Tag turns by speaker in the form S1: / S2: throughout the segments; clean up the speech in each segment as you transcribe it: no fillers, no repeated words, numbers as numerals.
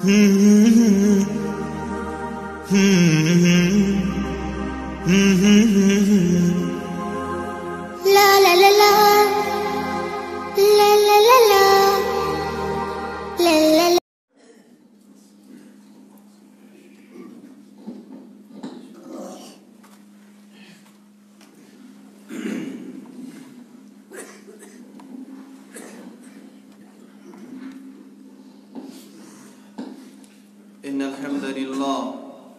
S1: لا لا لا لا لا لا لا لا لا لا.
S2: إن الحمد لله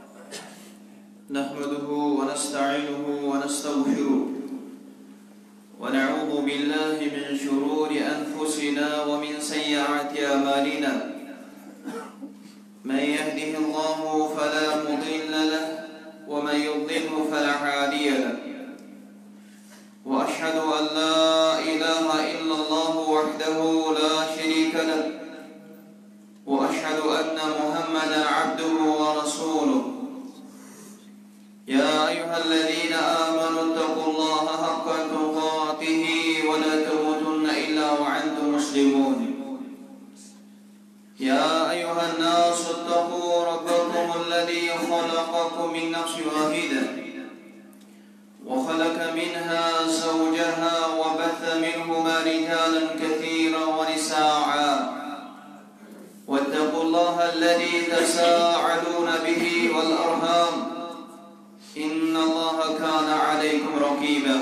S2: نحمده ونستعينه ونستغفره ونعوذ بالله من شرور أنفسنا ومن سيئات أعمالنا من يهده الله فلا مضل له ومن يضلله فلا هادي له وأشهد أن لا إله إلا الله وحده لا شريك له وأشهد أن محمدا عبده ورسوله يا أيها الذين آمنوا اتقوا الله حق تقاته ولا تموتن إلا وأنتم مسلمون يا أيها الناس اتقوا ربكم الذي خلقكم من نفس واحدة وخلق منها زوجها وبث منهما رجالا كثيرا ونساء واتقوا الله الذي تساءلون به والأرحام إن الله كان عليكم رقيبا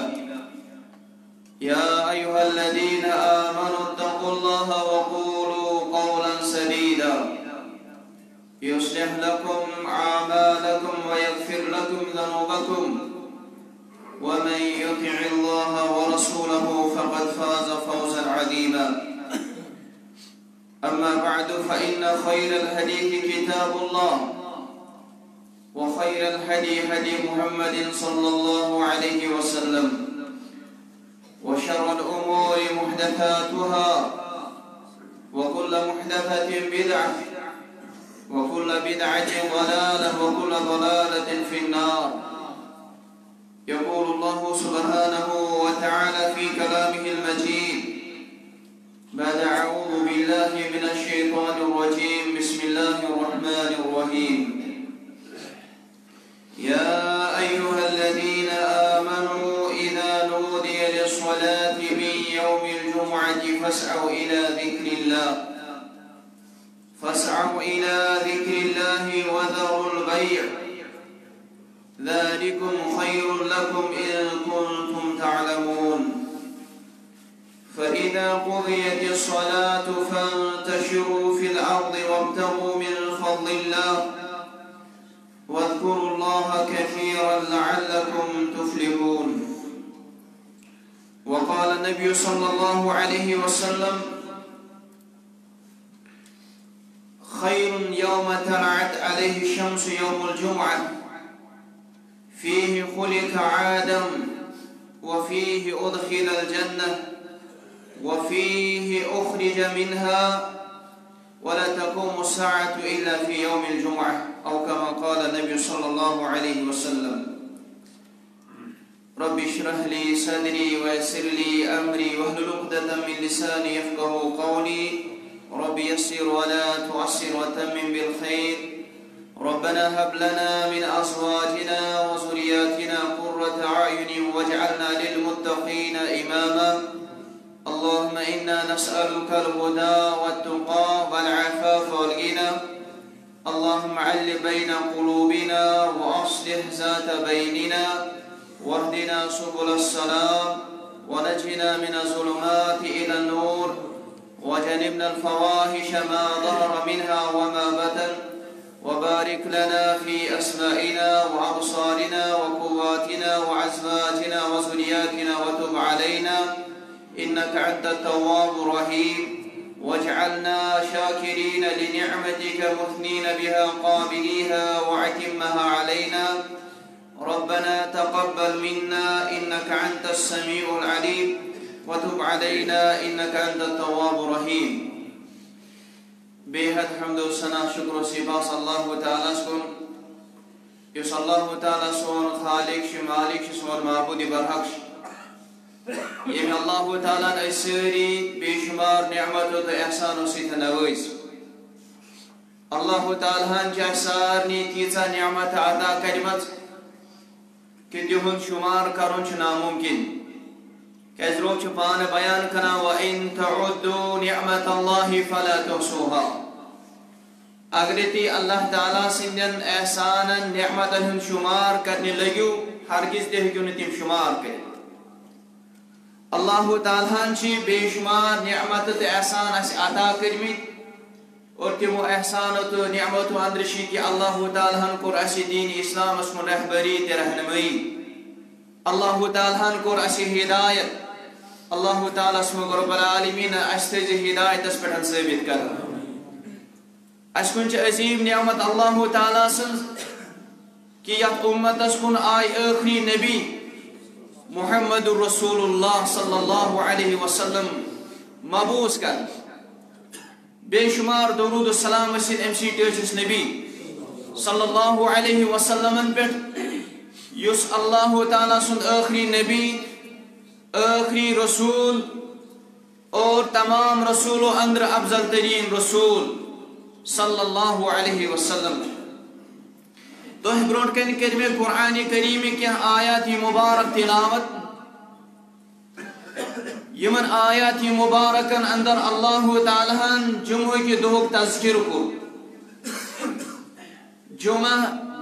S2: يا أيها الذين آمنوا اتقوا الله وقولوا قولا سديدا يصلح لكم أعمالكم ويغفر لكم ذنوبكم ومن يطع الله ورسوله فقد فاز فوزا عظيما أما بعد فإن خير الحديث كتاب الله وخير الهدي هدي محمد صلى الله عليه وسلم وشر الأمور محدثاتها وكل محدثة بدعة وكل بدعة ضلالة وكل ضلالة في النار. يقول الله سبحانه وتعالى في كلامه المجيد بعد أعوذ بالله من الشيطان الرجيم بسم الله الرحمن الرحيم يا أيها الذين آمنوا إذا نودي للصلاة من يوم الجمعة فاسعوا إلى ذكر الله وذروا البيع ذلكم خير لكم إن كنتم تعلمون فإذا قضيت الصلاة فانتشروا في الأرض وابتغوا من فضل الله واذكروا الله كثيرا لعلكم تفلحون. وقال النبي صلى الله عليه وسلم خير يوم طلعت عليه الشمس يوم الجمعة فيه خلق آدم وفيه أدخل الجنة وفيه أخرج منها ولا تقوم الساعة إلا في يوم الجمعة أو كما قال النبي صلى الله عليه وسلم. رب اشرح لي صدري ويسر لي أمري واحلل عقدة من لساني يفقهوا قولي رب يسر ولا تعسر وتمم بالخير. ربنا هب لنا من أزواجنا وذرياتنا قرة أعين واجعلنا للمتقين إماما. اللهم إنا نسألك الهدى والتقى والعفاف والغنى. اللهم علم بين قلوبنا وأصلح ذات بيننا واهدنا سبل السلام ونجنا من الظلمات إلى النور وجنبنا الفواحش ما ظهر منها وما بطن وبارك لنا في أسمائنا وأبصارنا وقواتنا وأزواجنا وذرياتنا وتب علينا إنك أنت التواب الرحيم واجعلنا شاكرين لنعمتك مثنين بها قابليها وأتمها علينا. ربنا تقبل منا إنك أنت السميع العليم وتب علينا إنك أنت التواب الرحيم. बेहद हम्द सना शुक्र सिफास अल्लाह ताला सुन युस अल्लाह ताला सोन खालिक श मालिक श सोन माबूद बरहक ये अल्लाह ताला ने सारी बेशुमार नेमतों तो एहसानों से नवाज. اللہ تعالیٰ ہن سارنی تیژہ نعمت عطا کرمت کہ تہند شمار کرن ناممکن کیاز رب پان بیان کران وَإِن تَعُدُّوا نِعْمَةَ اللَّهِ فَلَا تُحْصُوهَا اگر تی اللہ تعالیٰ سندین احسانن نعمتن ہند شمار کرنے لگیو ہرگز تہ ہیکو نہ تم شمار کر اللہ تعالیٰ چھ بے شمار نعمت تو احسان اس عطا کرمت اور تمو احسان تو نعمت اندر چھ کہ اللہ تعالیٰ کور اس دین اسلام اس من رہبری تہ رہنمائی اللہ تعالیٰ کور اس ہدایت اللہ تعالیٰ اسمو رب العالمین اس تہ ہدایت اس پٹھ ثابت کر اس کن عظیم نعمت اللہ تعالیٰ سن کہ یت امت اس کن آئی آخری نبی محمد رسول اللہ صلی اللہ علیہ وسلم مبعوث کر بے شمار درود السلام اسید امسی ٹیچس نبی صلی اللہ علیہ وسلم پہ یس اللہ تعالیٰ سن آخری نبی آخری رسول اور تمام رسولوں اندر افضل ترین رسول صلی اللہ علیہ وسلم تو برونٹ کن کرمے قرآن کریم کی آیات مبارک تلاوت یمن آیات مبارکن اندر اللہ تعالیٰ جمعہ کی دہک تذکر کو جمعہ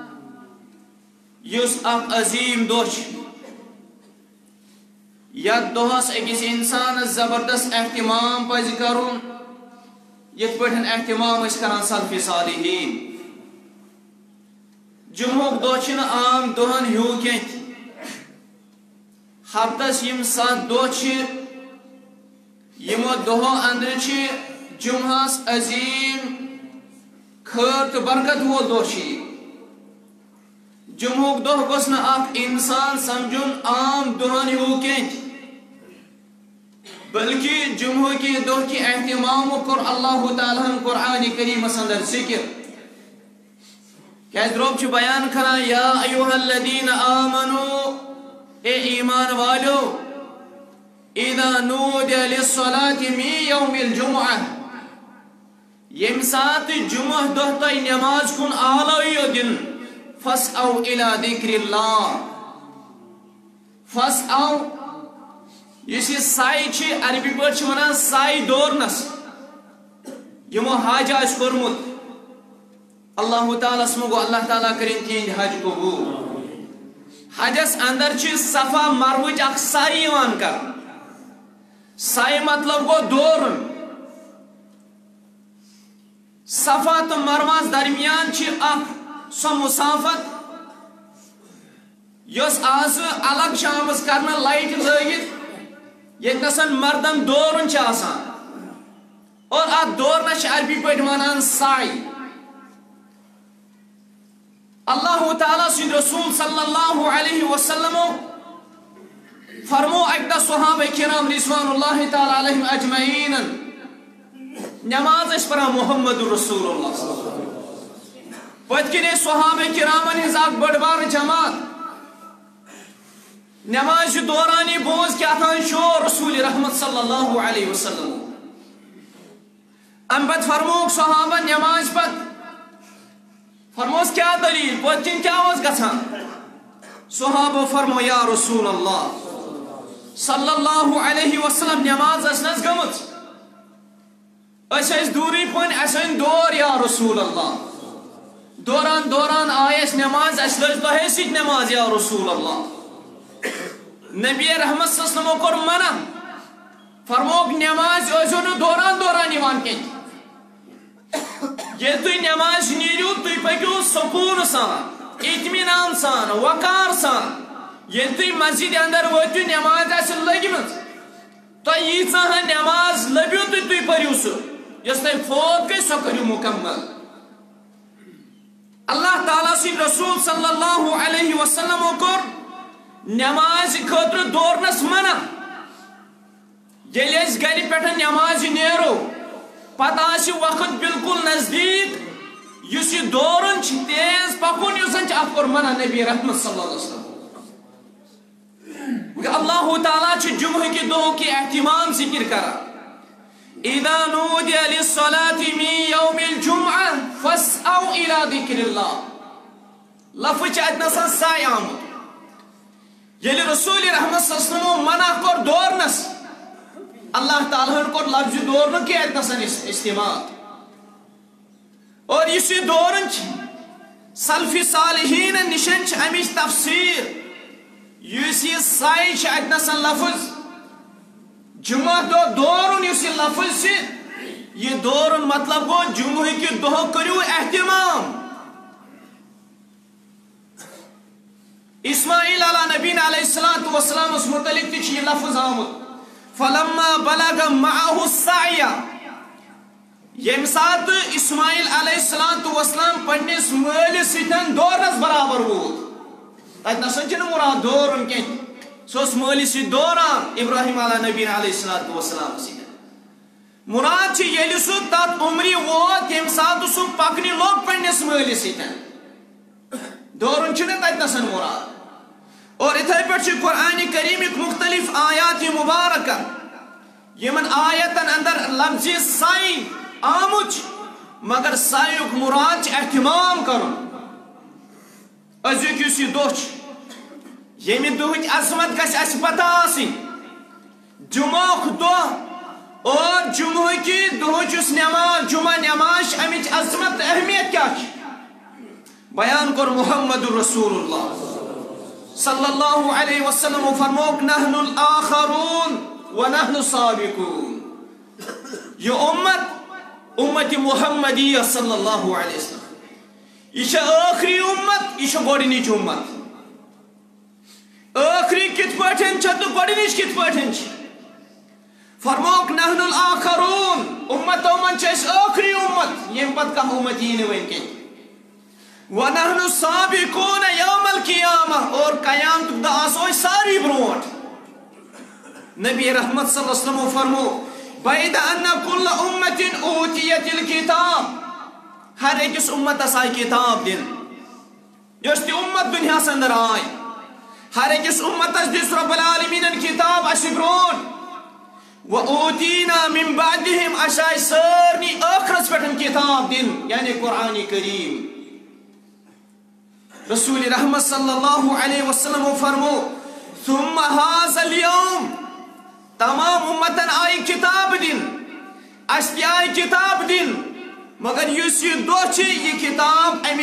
S2: یس اک عظیم دوش یت دہس اکس انسان زبردست اہتمام پز کرن یت پٹھن اہتمام اس کران سلف صالحین جمعہ دہ چھ عام دہن ہیو کینت ہفتس یم 7 دہ چھ یمو دہو اندر چھ جمعہس عظیم خیر تو برکت وول دہ چھ جمعہ دہ گوس نہ اخ انسان سمجھن عام دہن ہیو کینت بلکہ جمعہ کی دہ کی اہتمام کر اللہ تعالیٰ قرآن کریم اندر ذکر کیاز رب چھ بیان کران یا ایھا الذین آمنوا اے ایمان والو اذا نودی للصلاة من یوم الجمعہ یم سات جمعہ دہ تہ نماز کن آلو دن فاسعوا الى ذکر اللہ فاسعوا یہ سائی چھ عربی پہ ونان سائی دورنس یمو حج آس کورمت اللہ تعالیٰ اسمو اللہ تعالیٰ کریں تہند حج قبول حجس اندر چھ صفا مروچ اخ سائی یوان کر سائی مطلب گو دورن صفا تو مروس درمیان چھ اخ سو مسافت یس آز الگ شامس کرنا لائٹ لگت یتنسن مردن دورن چھ آسان اور ات دورنس عربی پہ ونان سائی اللہ تعالیٰ سید رسول صلی اللہ علیہ وسلم فرمو اکتا صحابہ کرام رضوان اللہ تعالیٰ علیہم اجمعین نماز اس پر محمد رسول اللہ پتکنے صحابہ کرامن ہزاک بڑبار جماعت نماز دورانی بوز کیا تھا شور رسول رحمت صلی اللہ علیہ وسلم امبت فرموک صحابہ نماز پت فرموس کیا دلیل پتکن کیا واز گھان صحابہ فرمو یا رسول اللہ صلی اللہ علیہ وسلم نماز اسنس گمت اس دوری پن اسن دور یا رسول اللہ دوران دوران آیس نماز اس لج تہ سید نماز یا رسول اللہ نبی رحمت صلی اللہ علیہ وسلم کور منع فرموک نماز ازو دوران دوران یوان کین یہ تھی نماز نیرو تھی پکیو سکون سان اطمینان سان وقار سان یہ تھی مسجد اندر وتو نماز اس لگمت تو یہ نماز لبیو تھی پریو سو یس تھی فوت گئی سو کریو مکمل اللہ تعالیٰ سی رسول صلی اللہ علیہ وسلم کور نماز خاطر دورنس منع یل اس گھر پہ نماز نیرو پتہ وقت بالکل نزدیک اس دورن تیز پکن اس کور منع نبی رحمت صلی اللہ علیہ وسلم اللہ تعالیٰ جمعہ کی دہوں کی اہتمام ذکر کرا اذا نودی للصلاة من یوم الجمعہ سعوا الى ذکر اللہ لفظ اتنا سائے آمد یل رسول رحمت صلی اللہ علیہ وسلم منع کر دورنس اللہ تعالیٰ کور لفظ دورن کی اتنا استعمال اور اس دورن سلف صالحین نشن امچ تفسیر اس سائے اتنا لفظ جمعہ دو دورن اس لفظ سے یہ دورن مطلب گو جمعہ کی دہ کرو اہتمام اسماعیل علیہ نبی علیہ الصلوۃ والسلام اس متعلق یہ لفظ آمد فلما بلغ معه السعی یم سات اسماعیل علیہ الصلوۃ والسلام پنس مالس سن دورنس برابر ووت تت نسا چھ مراد دورن کی سوس مالس دوران ابراہیم علیہ نبی علیہ الصلوۃ والسلام سی مراد چھ یل سو تت عمری ووت یم سات سو پکنی لوگ پنس مالس سن دورن چھ تت نسا مراد اور اتھے پہ قرآن کریم مختلف آیات مبارکہ یمن آیتن اندر لفظ سائی آمد مگر سائیک مراد اہتمام کرن ازیک یہ دہ یمہ دہچ عظمت گھس اس پتہ آسن جمعہ دہ اور جمعہ کی دہچ اس نماز جمعہ نماز امچ عظمت اہمیت کیا بیان کر محمد رسول اللہ صلی اللہ علیہ وسلم فرموک نحن الاخرون ونحن السابقون یہ امت محمدیہ صلی اللہ علیہ وسلم یہ آخری امت یہ گوڑنچ امت آخری کت پاٹھن تو گوڑنچ کت پاٹھن فرموک نحن الاخرون امتو من اس آخری امت یم پت کم امت یہ ون کی وَنَحْنُ السَّابِقُونَ يَوْمَ الْقِيَامَةِ اور قیامت دہ آسوئی ساری برونٹ نبی رحمت صلی اللہ علیہ وسلم فرمو بَيْدَ أَنَّ كُلَّ أُمَّةٍ أُوتِيَتِ الْكِتَابِ ہر ایک اس امت اسائی کتاب دن جس تی امت دنیا سے اندر آئی ہر ایک اس امت اس دس رب العالمین کتاب اسی برون وَأُوتِينَا مِن بَعْدِهِمْ اشائی سرنی آخرس پیٹھن کتاب دن یعنی قرآن کریم رسول رحمت صلی اللہ علیہ وسلم فرمو ثم هذا اليوم تمام امتن آئی کتاب دن اشتی آئی کتاب دن مگر یہ دہ یہ کتاب امی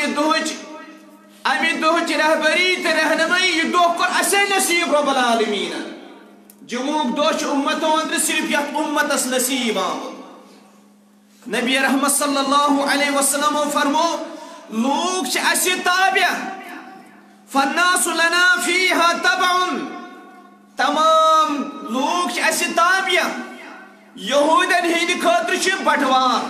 S2: دہچ رہبری تو رہنمائی یہ دہ کر اسے نصیب رب العالمین جمعہ دہ امتوں اندر صرف یہ امتس نصیب آمد نبی رحمت صلی اللہ علیہ وسلم فرمو لوگ اسی تابع فالناس لنا فیہا تبعن تمام لوگ اسی تابع یہودن ہند خاطر بٹوار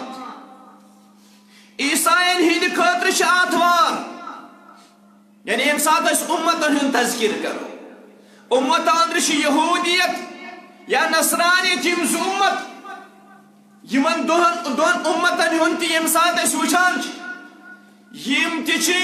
S2: عیسائن ہند خاطر آتوار یعنی ام سات اس امتن ہند تذکر کرو امت اندر یہودیت یا نصرانیت یم امت یمن دون امتن ہند یم سات اس وچان یم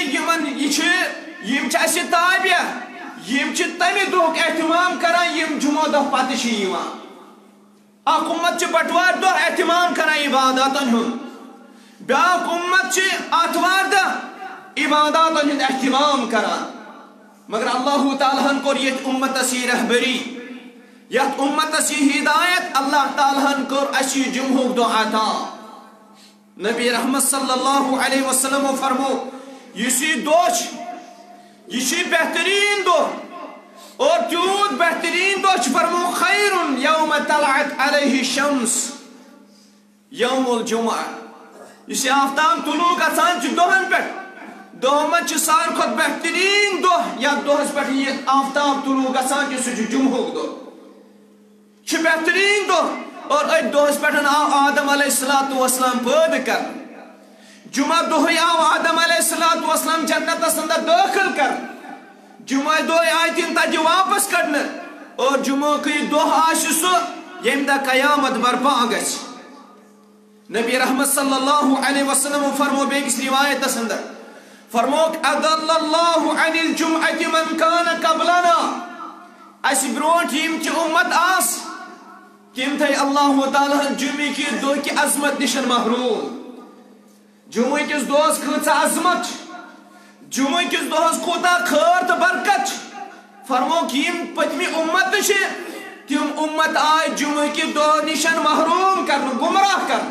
S2: اسی تابع یم تمہ دہ اہتمام کران یم جمعہ دہ پتہ اخ امت بٹوار دہ اہتمام کران عباداتن ہند بیاکھ امت آتوار دہ عباداتن ہند اہتمام کران مگر اللہ تعالیٰ کور یت امت سی رہبری یت امت سی ہدایت اللہ تعالیٰ کور اسی جمعہ دہ عطا نبی رحمت صلی اللہ علیہ وسلم فرمو یہ دوش یہ بہترین دو اور تیوت بہترین دوش فرمو خیر یوم طلعت علیہ الشمس یوم الجمعہ یہ آفتاب طلوع گژھان دہن پہ دہمن سار کھت بہترین دہ یا دہس پہ یہ آفتاب طلوع گژھان سہ جمعہ دہ بہترین دہ اور ات دہس پہ آو آدم علیہ السلام پید کر جمعہ دہ آو آدم علیہ السلام جنتس اندر داخل کر جمعہ دہ آئی تم تجہ واپس کڑنے اور جمعہ کی دہ آش سہ یم دہ قیامت برپا گژھِ نبی رحمت صلی اللہ علیہ وسلم فرمو بیکس روایت اندر فرموک اضل اللہ عن الجمعہ من کان قبلنا اس برونٹ یم چہ امت آس تم تھے اللہ تعالیٰ جمعہ کی دہ کی عظمت نشن محروم جمعہ کس دہس کۭژاہ عظمت جمعہ کس دہس کوتاہ خیر تو برکت فرموک یم پتمی امت تم امت آئے جمعہ کی دہ نشن محروم کرن گمراہ کرن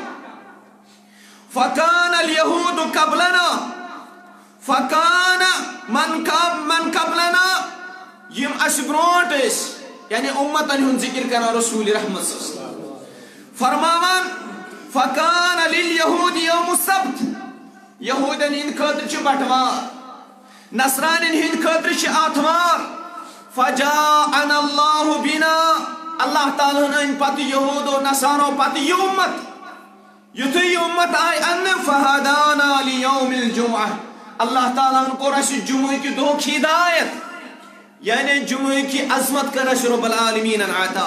S2: فکان الیہود قبلنا فکان من قبلنا یم اس برونٹ اس یعنی امتن ہن ذکر کرنا رسول رحمت صلی اللہ علیہ وسلم فرماوان فکان للیہود یوم السبت یہودن ہند خاطر چھ بٹوار نصرانین ہند خاطر چھ آتوار فجاءنا اللہ بنا اللہ تعالیٰ ان پتہ یہود و نصارو پتہ یہ امت یتھے یہ امت آئی ان فہدانا لیوم الجمعہ اللہ تعالیٰ کو رس جمعہ کی دو کی ہدایت یعنی جمعہ کی عظمت کا رس رب العالمین عطا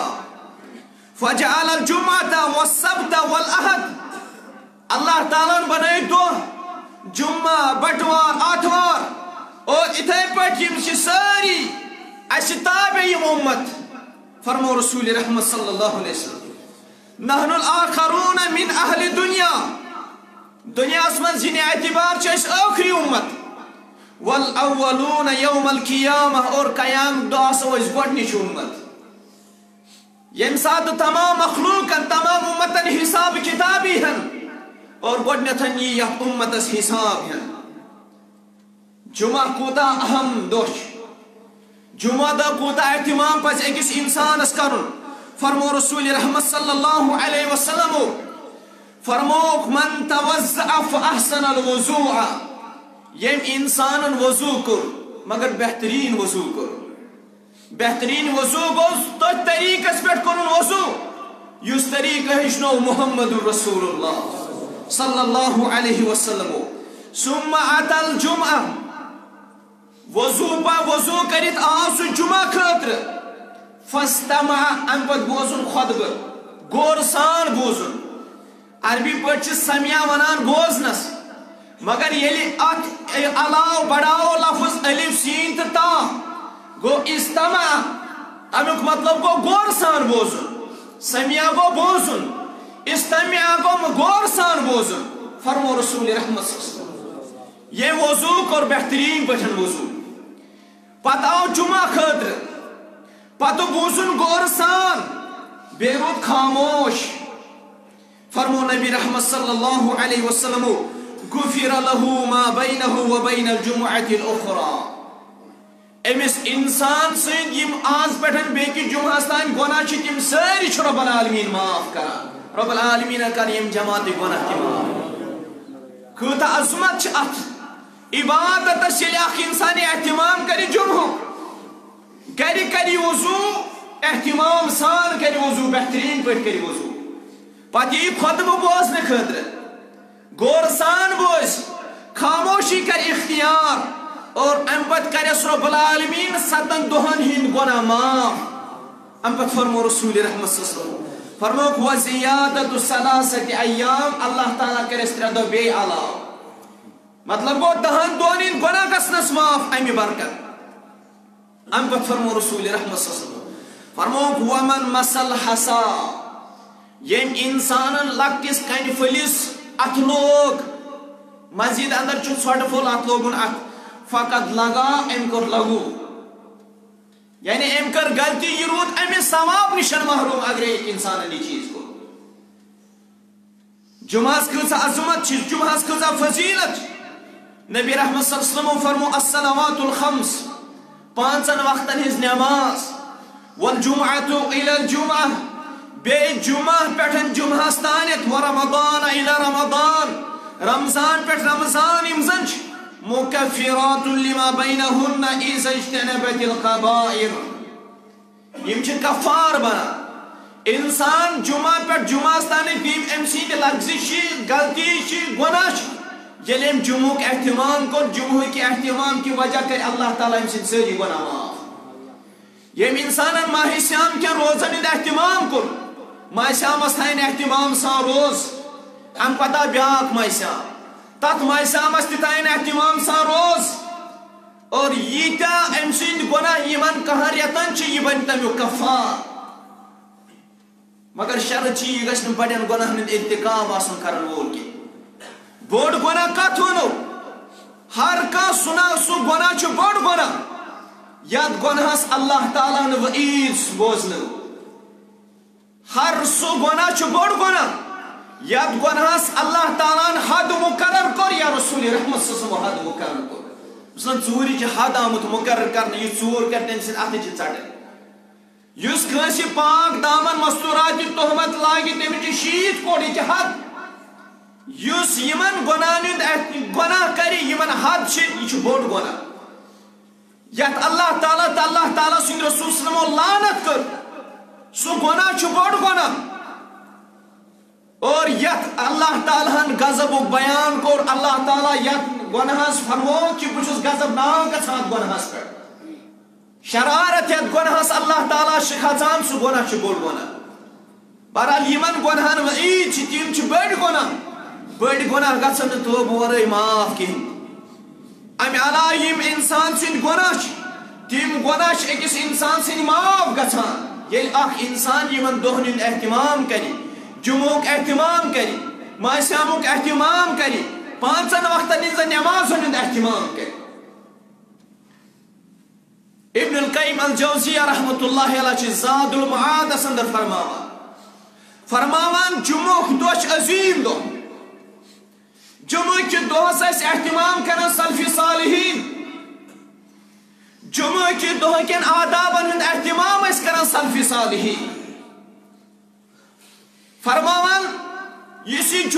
S2: فجعل الجمعہ والسبت والاحد اللہ تعالیٰ بنائے دو جمعہ بٹوار آتوار اور اتھے پٹ یم ساری اس تابع یم امت فرمو رسول رحمت صلی اللہ علیہ وسلم نحن الاخرون من اہل دنیا دنیا اسمن زین اعتبار چھ آخری امت والاولون یوم القیامہ اور قیام دو سو اس گوڑنی چھ امت یم ساتھ تمام مخلوقاً تمام امتن حساب کتابی ہیں اور گوڑنیتن یہ امتس حساب ہیں جمعہ کوتا اہم دوش جمعہ دا کوتا اہتمام پس ایکس انسان اس کرن فرمو رسول رحمت صلی اللہ علیہ وسلم فرموک من توزع فاحسن الوضوع یم انسان وضو کر مگر بہترین وضو کر بہترین وضو گوز تو طریق اس پیٹ کرن وضو یس طریق ہشنو محمد رسول اللہ صلی اللہ علیہ وسلم ثم اتى الجمعہ وضو پا وضو کرت آسو جمعہ خاطر فاستمع ام پت بوزن خطبہ غور سان بوزن عربی پٹ سمیا ونان بوزنس مگر یلی ات علاو بڑاو لفظ الف سین تا گو استمع امیک مطلب گو غور سان بوزن سمیا گو بوزن استمع گو غور سان بوزن فرمو رسول رحمت صلی اللہ علیہ وسلم یہ وضو کر بہترین پٹھن وضو پتہ آو جمعہ خاطر پتہ بوزن غور سان بے رود خاموش فرمو نبی رحمت صلی اللہ علیہ وسلم غفر له ما بینه و بین الجمعة الاخرى امس انسان سن یم آز پٹھن بے کی جمعہ ستان گناہ چھ تم ساری چھ رب العالمین معاف کران رب العالمین کر یم جماعت گناہ کی معاف کوتا عظمت چھ ات عبادت سے اخ انسان اہتمام کری جمعہ کری وضو اہتمام سان کری وضو بہترین پٹ کری وضو پتی خطبہ بوزنے خاطر غور سان بوز خاموشی کر اختیار اور امپت کر رب العالمین ستن دہن ہند گناہ معاف امپت فرمو رسول رحمت صلی اللہ علیہ وسلم فرمو وزیادت ثلاثت ایام اللہ تعالیٰ کر استرادو بے علاو مطلب گو دہن دہن ہند گناہ گسنس معاف امی برکت امپت فرمو رسول رحمت صلی اللہ علیہ وسلم فرمو ومن مسل حسا یم انسان لکس کن فلس ات لوگ مزید اندر چھ ژھٹ پھول ات لوگن ات فقط لگا ام کر لگو یعنی ام کر غلطی یہ رود ام ثواب نشن محروم اگر ایک انسان یہ چیز کو جمعہ کیسا عظمت چھ جمعہ کیسا فضیلت نبی رحمت صلی اللہ علیہ وسلم فرمو الصلوات الخمس پانچن وقتن ہز نماز والجمعۃ الى الجمعہ بے جمعہ پٹھن جمعہ ستانت و رمضان الى رمضان رمضان پٹھ رمضان امزن مکفرات لما بینہن اذا اجتنبت القبائر یم چھ کفار بنا انسان جمعہ پٹھ جمعہ ستانت بیم ام سید لغزی چھ غلطی چھ گناہ چھ یل ام جمعہ کے اہتمام کو جمعہ کے اہتمام کی وجہ کر اللہ تعالیٰ ام سید سری گناہ معاف یم انسان ماہ سیام کے روزن ہند اہتمام کر ماہ سیام استائن اہتمام سان روز ام پتہ بیاک ماہ سیام تت ماہ سیام استائن اہتمام سان روز اور ییتا ام سند گناہ یمن کہاں ریتن چھ یہ بن تمیو کفار مگر شرط چھ یہ گژھن بڑین گناہن ہند ارتکاب آسن کرن وول کی بوڑ گناہ کت ونو ہر کا سنا سو گناہ چھ بوڑ گناہ یاد گناہس اللہ تعالیٰ نے وعید بوزنو ہر سو گناہ چھ بوڑ گناہ یاد گناہس اللہ تعالیٰ نے حد مقرر کر یا رسول رحمت صلی اللہ علیہ وسلم حد مقرر کر مثلا چوری چھ حد آمت مقرر کرنے یہ چور کر تم سن اتھ چھ ژٹن یس کٲنٛسہِ پاک دامن مستورات تہمت لاگہِ تٔمِس چھِ 60 کوڑ یہِ چھِ حد یس یمن گناہ کری یمن حد چھ یہ چھ بوڑ گناہ یت اللہ تعالیٰ سند رسول صلی اللہ علیہ وسلم لعنت کر سو گناہ چھ بوڑ گناہ اور یت اللہ تعالیٰ غضب بیان کور اللہ تعالیٰ یت گناہس فرمو کہ بہ چھس غضب ناک گژھان گناہس پہ شرارت یت گناہس اللہ تعالیٰ چھ کھژان سو گناہ چھ بوڑ گناہ بہرحال یمن گناہن وعید چھ تم چھ بڑ گناہ بڑ گناہ گژھن نہٕ توبہ ورٲے معاف کہین امہ علاوہ یم انسان سند گناہ تم گناہ اکس انسان سند معاف گژھان ییٚلہِ اکھ انسان یمن دۄہن ہُنٛد اہتمام کری جمعک اہتمام کری ماسیامک اہتمام کری 5 وقتن ہنٛز نمازن ہُنٛد اہتمام کری ابن القیم الجوزیہ رحمۃ اللہ علیہ چھ زاد المعاد اندر فرماوان جمعک دۄہ چھ عظیم دۄہ جمعہ کے دۄہس اہتمام کران سلف صالحین جمعہ کے دۄہ کین آدابن ہند اہتمام کران سلف صالحین فرماوان یس یہ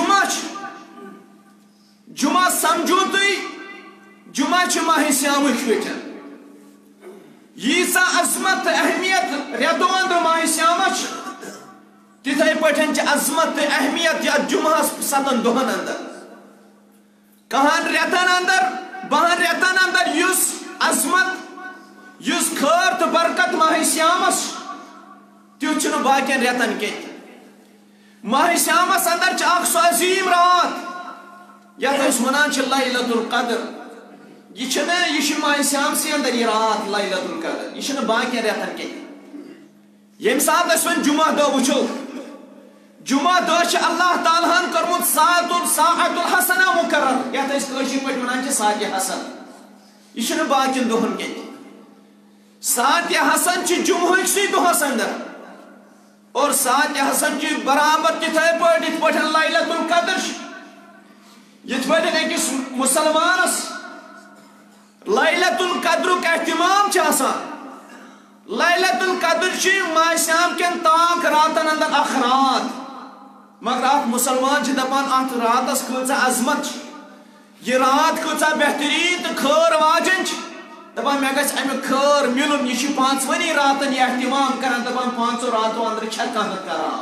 S2: جمعہ سمجھو تھی جمعہ ماہ سیامک پھٹن ییسا عظمت اہمیت ریتو اندر ماہ سیامچ تتھے پٹھن عظمت اہمیت یا جمعہ 7 دۄہن اندر کہان ریتن اندر 12 ریتن اندر یس عظمت یس خیر تو برکت ماہ سیامس تیت چھ باقین ریتن کی ماہ سیامس اندر چھ اخ سو عظیم رات یتھ اس ونان چھ لیلۃ القدر یہ چھ ماہ سیام سی اندر یہ رات لیلۃ القدر یہ چھ باقین ریتن کی یم سات اس ون جمعہ دہ وچھو جمعہ دہ چھ اللہ تعالیٰ ہن کرمت ساعت الحسنہ مقرر یتھ اس کٲشِر پٲٹھۍ ونان چھ ساعت حسن یہ چھ باقین دۄہن کی ساعت حسن چھ جمعہ سی دۄہس اندر اور ساعت حسن چھ برابر تتھے پٲٹھۍ لیلۃ القدر یتھ پٲٹھۍ أکِس مسلمانس لیلۃ القدرک اہتمام چھ آسان لیلۃ القدر چھ ماہ سیام کین تاک راتن اندر اخ رات مگر اخ مسلمان چھ دپان ات راتس کۭژاہ عظمت یہ رات کۭژاہ بہترین تو خیر واجن دپان مے گژھِ امیُک خیر ملُن یہ چھ 5 راتن یہ اہتمام کران دپان 5 راتو اندر چھا کانٛہہ کران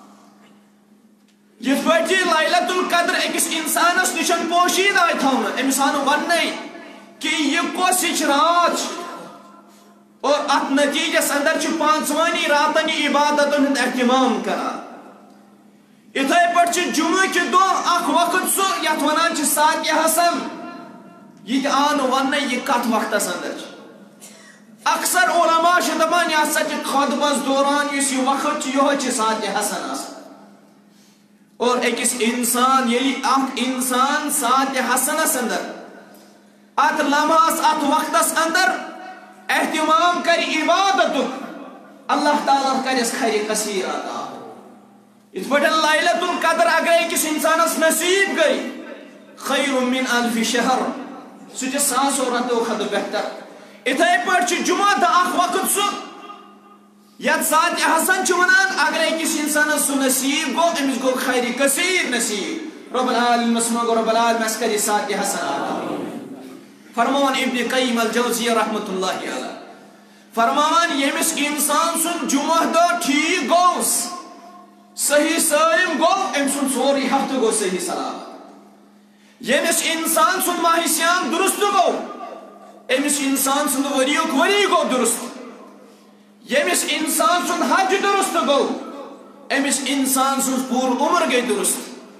S2: یتھ پٲٹھۍ لیلۃ القدر أکِس انسانس نشن پوشید آیہِ تھاونہٕ أمِس آو نہٕ وننٕے کہ یہ کۄس ہِش رات اور ات نتیجس اندر چھ 5 راتن یہ عبادتن ہند اہتمام کران اتھے پٲٹھۍ چھ جمعہ کہ دۄہ اکھ وقت سُہ یتھ ونان چھ ساعت حسن یہ تہِ آو نہٕ وننٕے یہ کتھ وقتس اندر چھ اکثر علماء چھ دپان یہ ہسا چھ خطبس دوران یُس یہ وقت چھ یہوے چھ ساعت حسن آسان اور أکِس انسان ییٚلہِ اکھ انسان ساعت حسنس اندر ات لمحس ات وقتس اندر اہتمام کر عبادتک اللہ تعالیٰ کرس خیر کثیر عطا ات پٲٹھۍ لیلۃ القدر اگر أکِس انسانس نصیب گئی خیر من 1000 شہر سُہ چھُ 100 رٮ۪تو کھۄتہٕ بہتر اتھے پٲٹھۍ چھُ جمعہ دۄہ اکھ وقت سُہ یتھ ساعت حسن چھ ونان اگر أکِس انسانس سُہ نصیب گوٚو أمِس گوٚو خیر کثیر نصیب رب العالمین رب العالمین کر ساعت حسن عطا فرمان ابن قیم الجوزیہ رحمۃ اللہ علیہ فرمان یمس انسان سن جمعہ دہ ٹھیک گو صحیح سالم گو ام سن سوری ہفتہ گو صحیح سلامت یمس انسان سن ماہ سیام درست گو امس انسان سن وریک وری گو درست یمس انسان سن حج درست گو امس انسان سن پور عمر گئی درست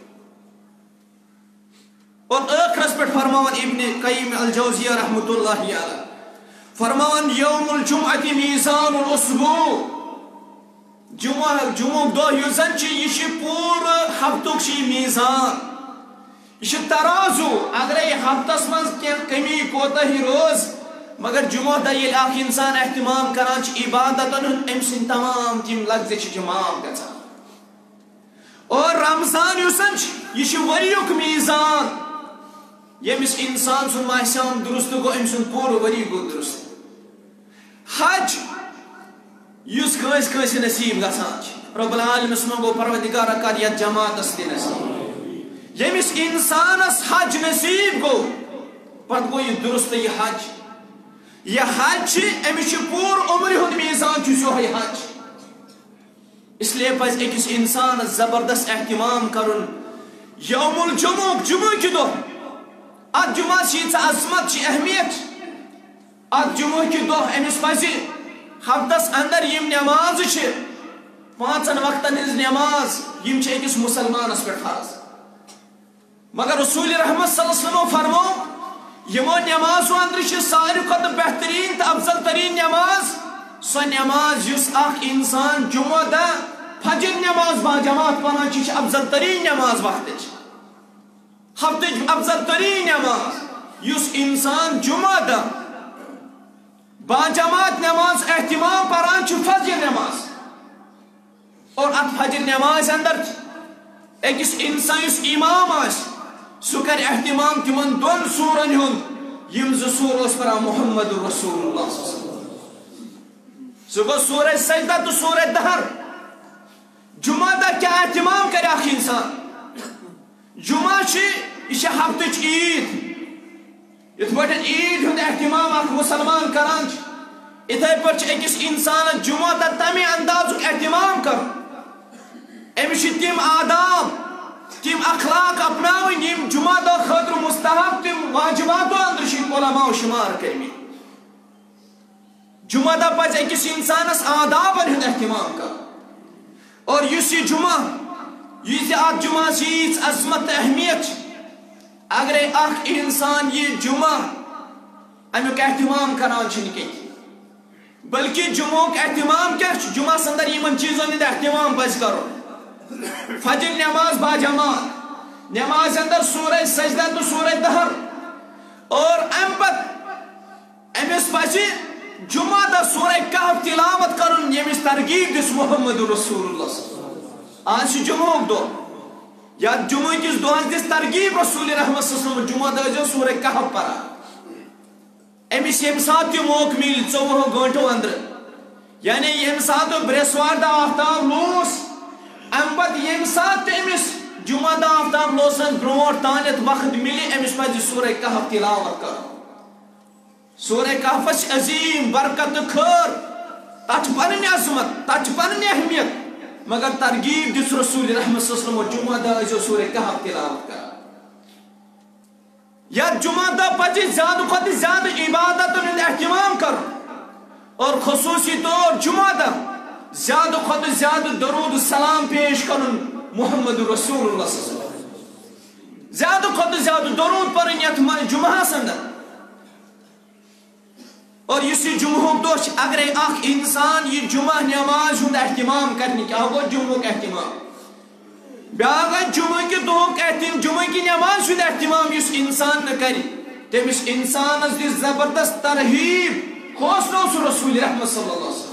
S2: اور آخرس پہ فرمان ابن قیم الجوزیہ رحمۃ اللہ علیہ فرمان یوم الجمعہ میزان الاسبوع جمعہ دہ یس زن یہ پور ہفتک میزان یہ ترازو اگر یہ ہفتس من کی کمی کوتہ ہی روز مگر جمعہ دہ یل اخ انسان اہتمام کران عبادتن ام سن تمام تم لفظ جمام گژھان اور رمضان یسن یہ وریک میزان یمس انسان سن ماہ صیام درست گو ام سن پور وری گو درست حج یس کنس کنس نصیب گژھان رب العالمین من گو پروردگار کر یتھ جماعتس تہ نصیب یمس انسانس حج نصیب گو پتہ گو یہ درست یہ حج حج امس پور عمر ہند میزان یہ حج اس لیے پز اکس انسان زبردست اہتمام کرن یوم الجمعہ جمعہ کی دہ ات جمعہ عظمت اہمیت ات جمعہ کی دہ امس پز ہفتس اندر یم نماز پانچن وقتن ہز نماز یم اکس مسلمانس پہ فرض مگر رسول رحمت صلی اللہ علیہ وسلم فرمو یمو نمازو اندر ساری کھت بہترین تو افضل ترین نماز سو نماز یس اخ انسان جمعہ دہ فجر نماز با جماعت پران افضل ترین نماز وقت ہفتہ افضل ترین نماز یس انسان جمعہ دہ با جماعت نماز اہتمام پران فجر نماز اور ات فجر نماز اندر اکس انسان یس امام آس سہ کر اہتمام تمن دون سورن ہند یم ز سور اس پر محمد رسول اللہ صلی اللہ علیہ وسلم سہ گو سورہ سجدہ تو سورہ دہر جمعہ دہ کیا اہتمام کر اخ انسان جمعہ یہ ہفتچ عید ات پہ عید ہند اہتمام اخ مسلمان کران اتھے پہ اکس انسان جمعہ دہ تمہ اندازک اہتمام کر امس تم آداب تم اخلاق اپناون یم جمعہ دہ خاطر مستحب تم واجباتو اندر علماء شمار کرمی جمعہ دہ پز اکس انسانس آدابن ہند اہتمام کر اور اس یہ جمعہ یہ ات جمعہ ییژ عظمت اہمیت اگر اخ انسان یہ جمعہ امیک اہتمام کران کی بلکہ جمعہ اہتمام کیا جمعہ اندر یمن چیزن ہند اہتمام پز کرو فجر نماز با جماعت نماز اندر سورہ سجدہ تو سورہ دہر اور ام پت امس پز جمعہ دہ سورہ کہف تلاوت کرن یمس ترغیب دس محمد رسول اللہ آج جمعہ دہ یا جمعہ کس دہس دس ترغیب رسول رحمت صلی اللہ علیہ وسلم جمعہ دہ سورہ کہف پرا امس یم سات تہ موقع مل 24 گھنٹوں اندر یعنی یم سات برسوار دہ آفتاب لوس ام پت یم سات امس جمعہ دہ آفتاب لوسن برونٹ تانت وقت ملی امس پز سورہ کہف تلاوت کر سورہ کہفس عظیم برکت خیر تت پن عظمت تت پن اہمیت مگر ترغیب دس رسول رحمت صلی اللہ علیہ وسلم جمعہ دہ سورہ کہف تلاوت کر یا جمعہ دہ پز زیادہ کھت زیادہ عبادت ہند اہتمام کر اور خصوصی طور جمعہ دہ زیادہ کھت زیادہ درود سلام پیش کرن محمد رسول اللہ صلی اللہ علیہ وسلم زیادہ کھت زیادہ درود پرن یتھ جمعہ اندر اور اس جمعہ دہ اگر اخ انسان یہ جمعہ نماز ہند اہتمام کرنے کیا گو جمعہ اہتمام بیاا جمعہ کے دہ جمعہ کی نماز ہند اہتمام اس انسان نہ کر تمس انسانس دس زبردست ترغیب حوصلہ رسول رحمت صلی اللہ علیہ وسلم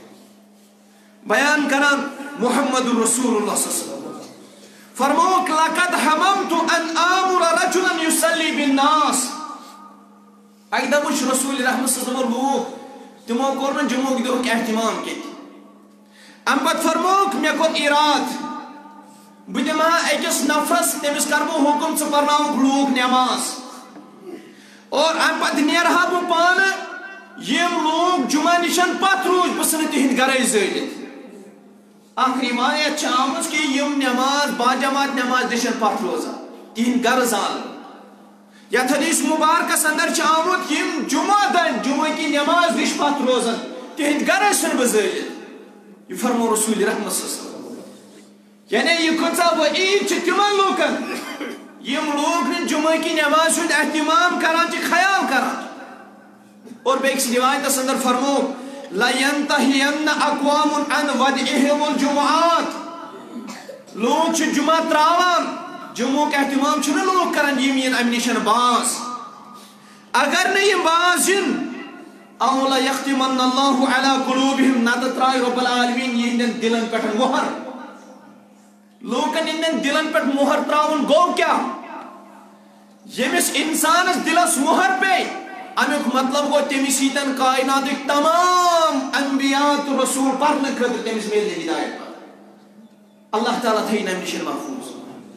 S2: بیان کران محمد رسول اللہ صلی اللہ علیہ وسلم فرموک لقد حممت ان آمر رجلا يصلي بالناس اک دمش رسول رحمت صلی اللہ علیہ وسلم لوگ تمو کور جمعہ دہ اہتمام کت ام پت فرموک مے کور اراد بہ دمہ اکس نفرس تمس کر بہ حکم ثہ پرناوک لوگ نماز اور ام پت نیرہا بہ پان یم لوگ جمعہ نشن پت روز بہ ژھنہ تہند گرے زٲلِتھ اخ روایت آمت کہ یم نماز باجماعت نماز نشن پت روزان تہند گر زال یتھ حدیث مبارکس اندر آمت یم جمعہ دن جمعہ کی نماز نش پت روزان تہند گر ژھن بہ زٲلِتھ یہ فرمو رسول رحمت صلی اللہ علیہ وسلم یعنی یہ کۭژاہ وعید چھ تمن لوکن یم لوگ جمعہ کی نماز ہند اہتمام کران خیال کران اور بیکس روایتس اندر فرمو لا ينتهين اقوام عن ودعهم الجمعات لوگ چھ جمعہ تراوان جمعہ کا اہتمام چھنا لوگ کرن یمین امنیشن باز اگر نہیں باز ان اولا یختمن اللہ علی قلوبہم نت ترائی رب العالمین یہندن دلن پٹھن مہر لوکن یہندن دلن پٹھ مہر تراؤن گو کیا یمس انسانس دلس مہر پہ امیک مطلب گو تمس سیتن کائنات تمام انبیاء تو رسول پرن خاطر تمس مل ہدایت اللہ تعالیٰ تھین امہ نش محفوظ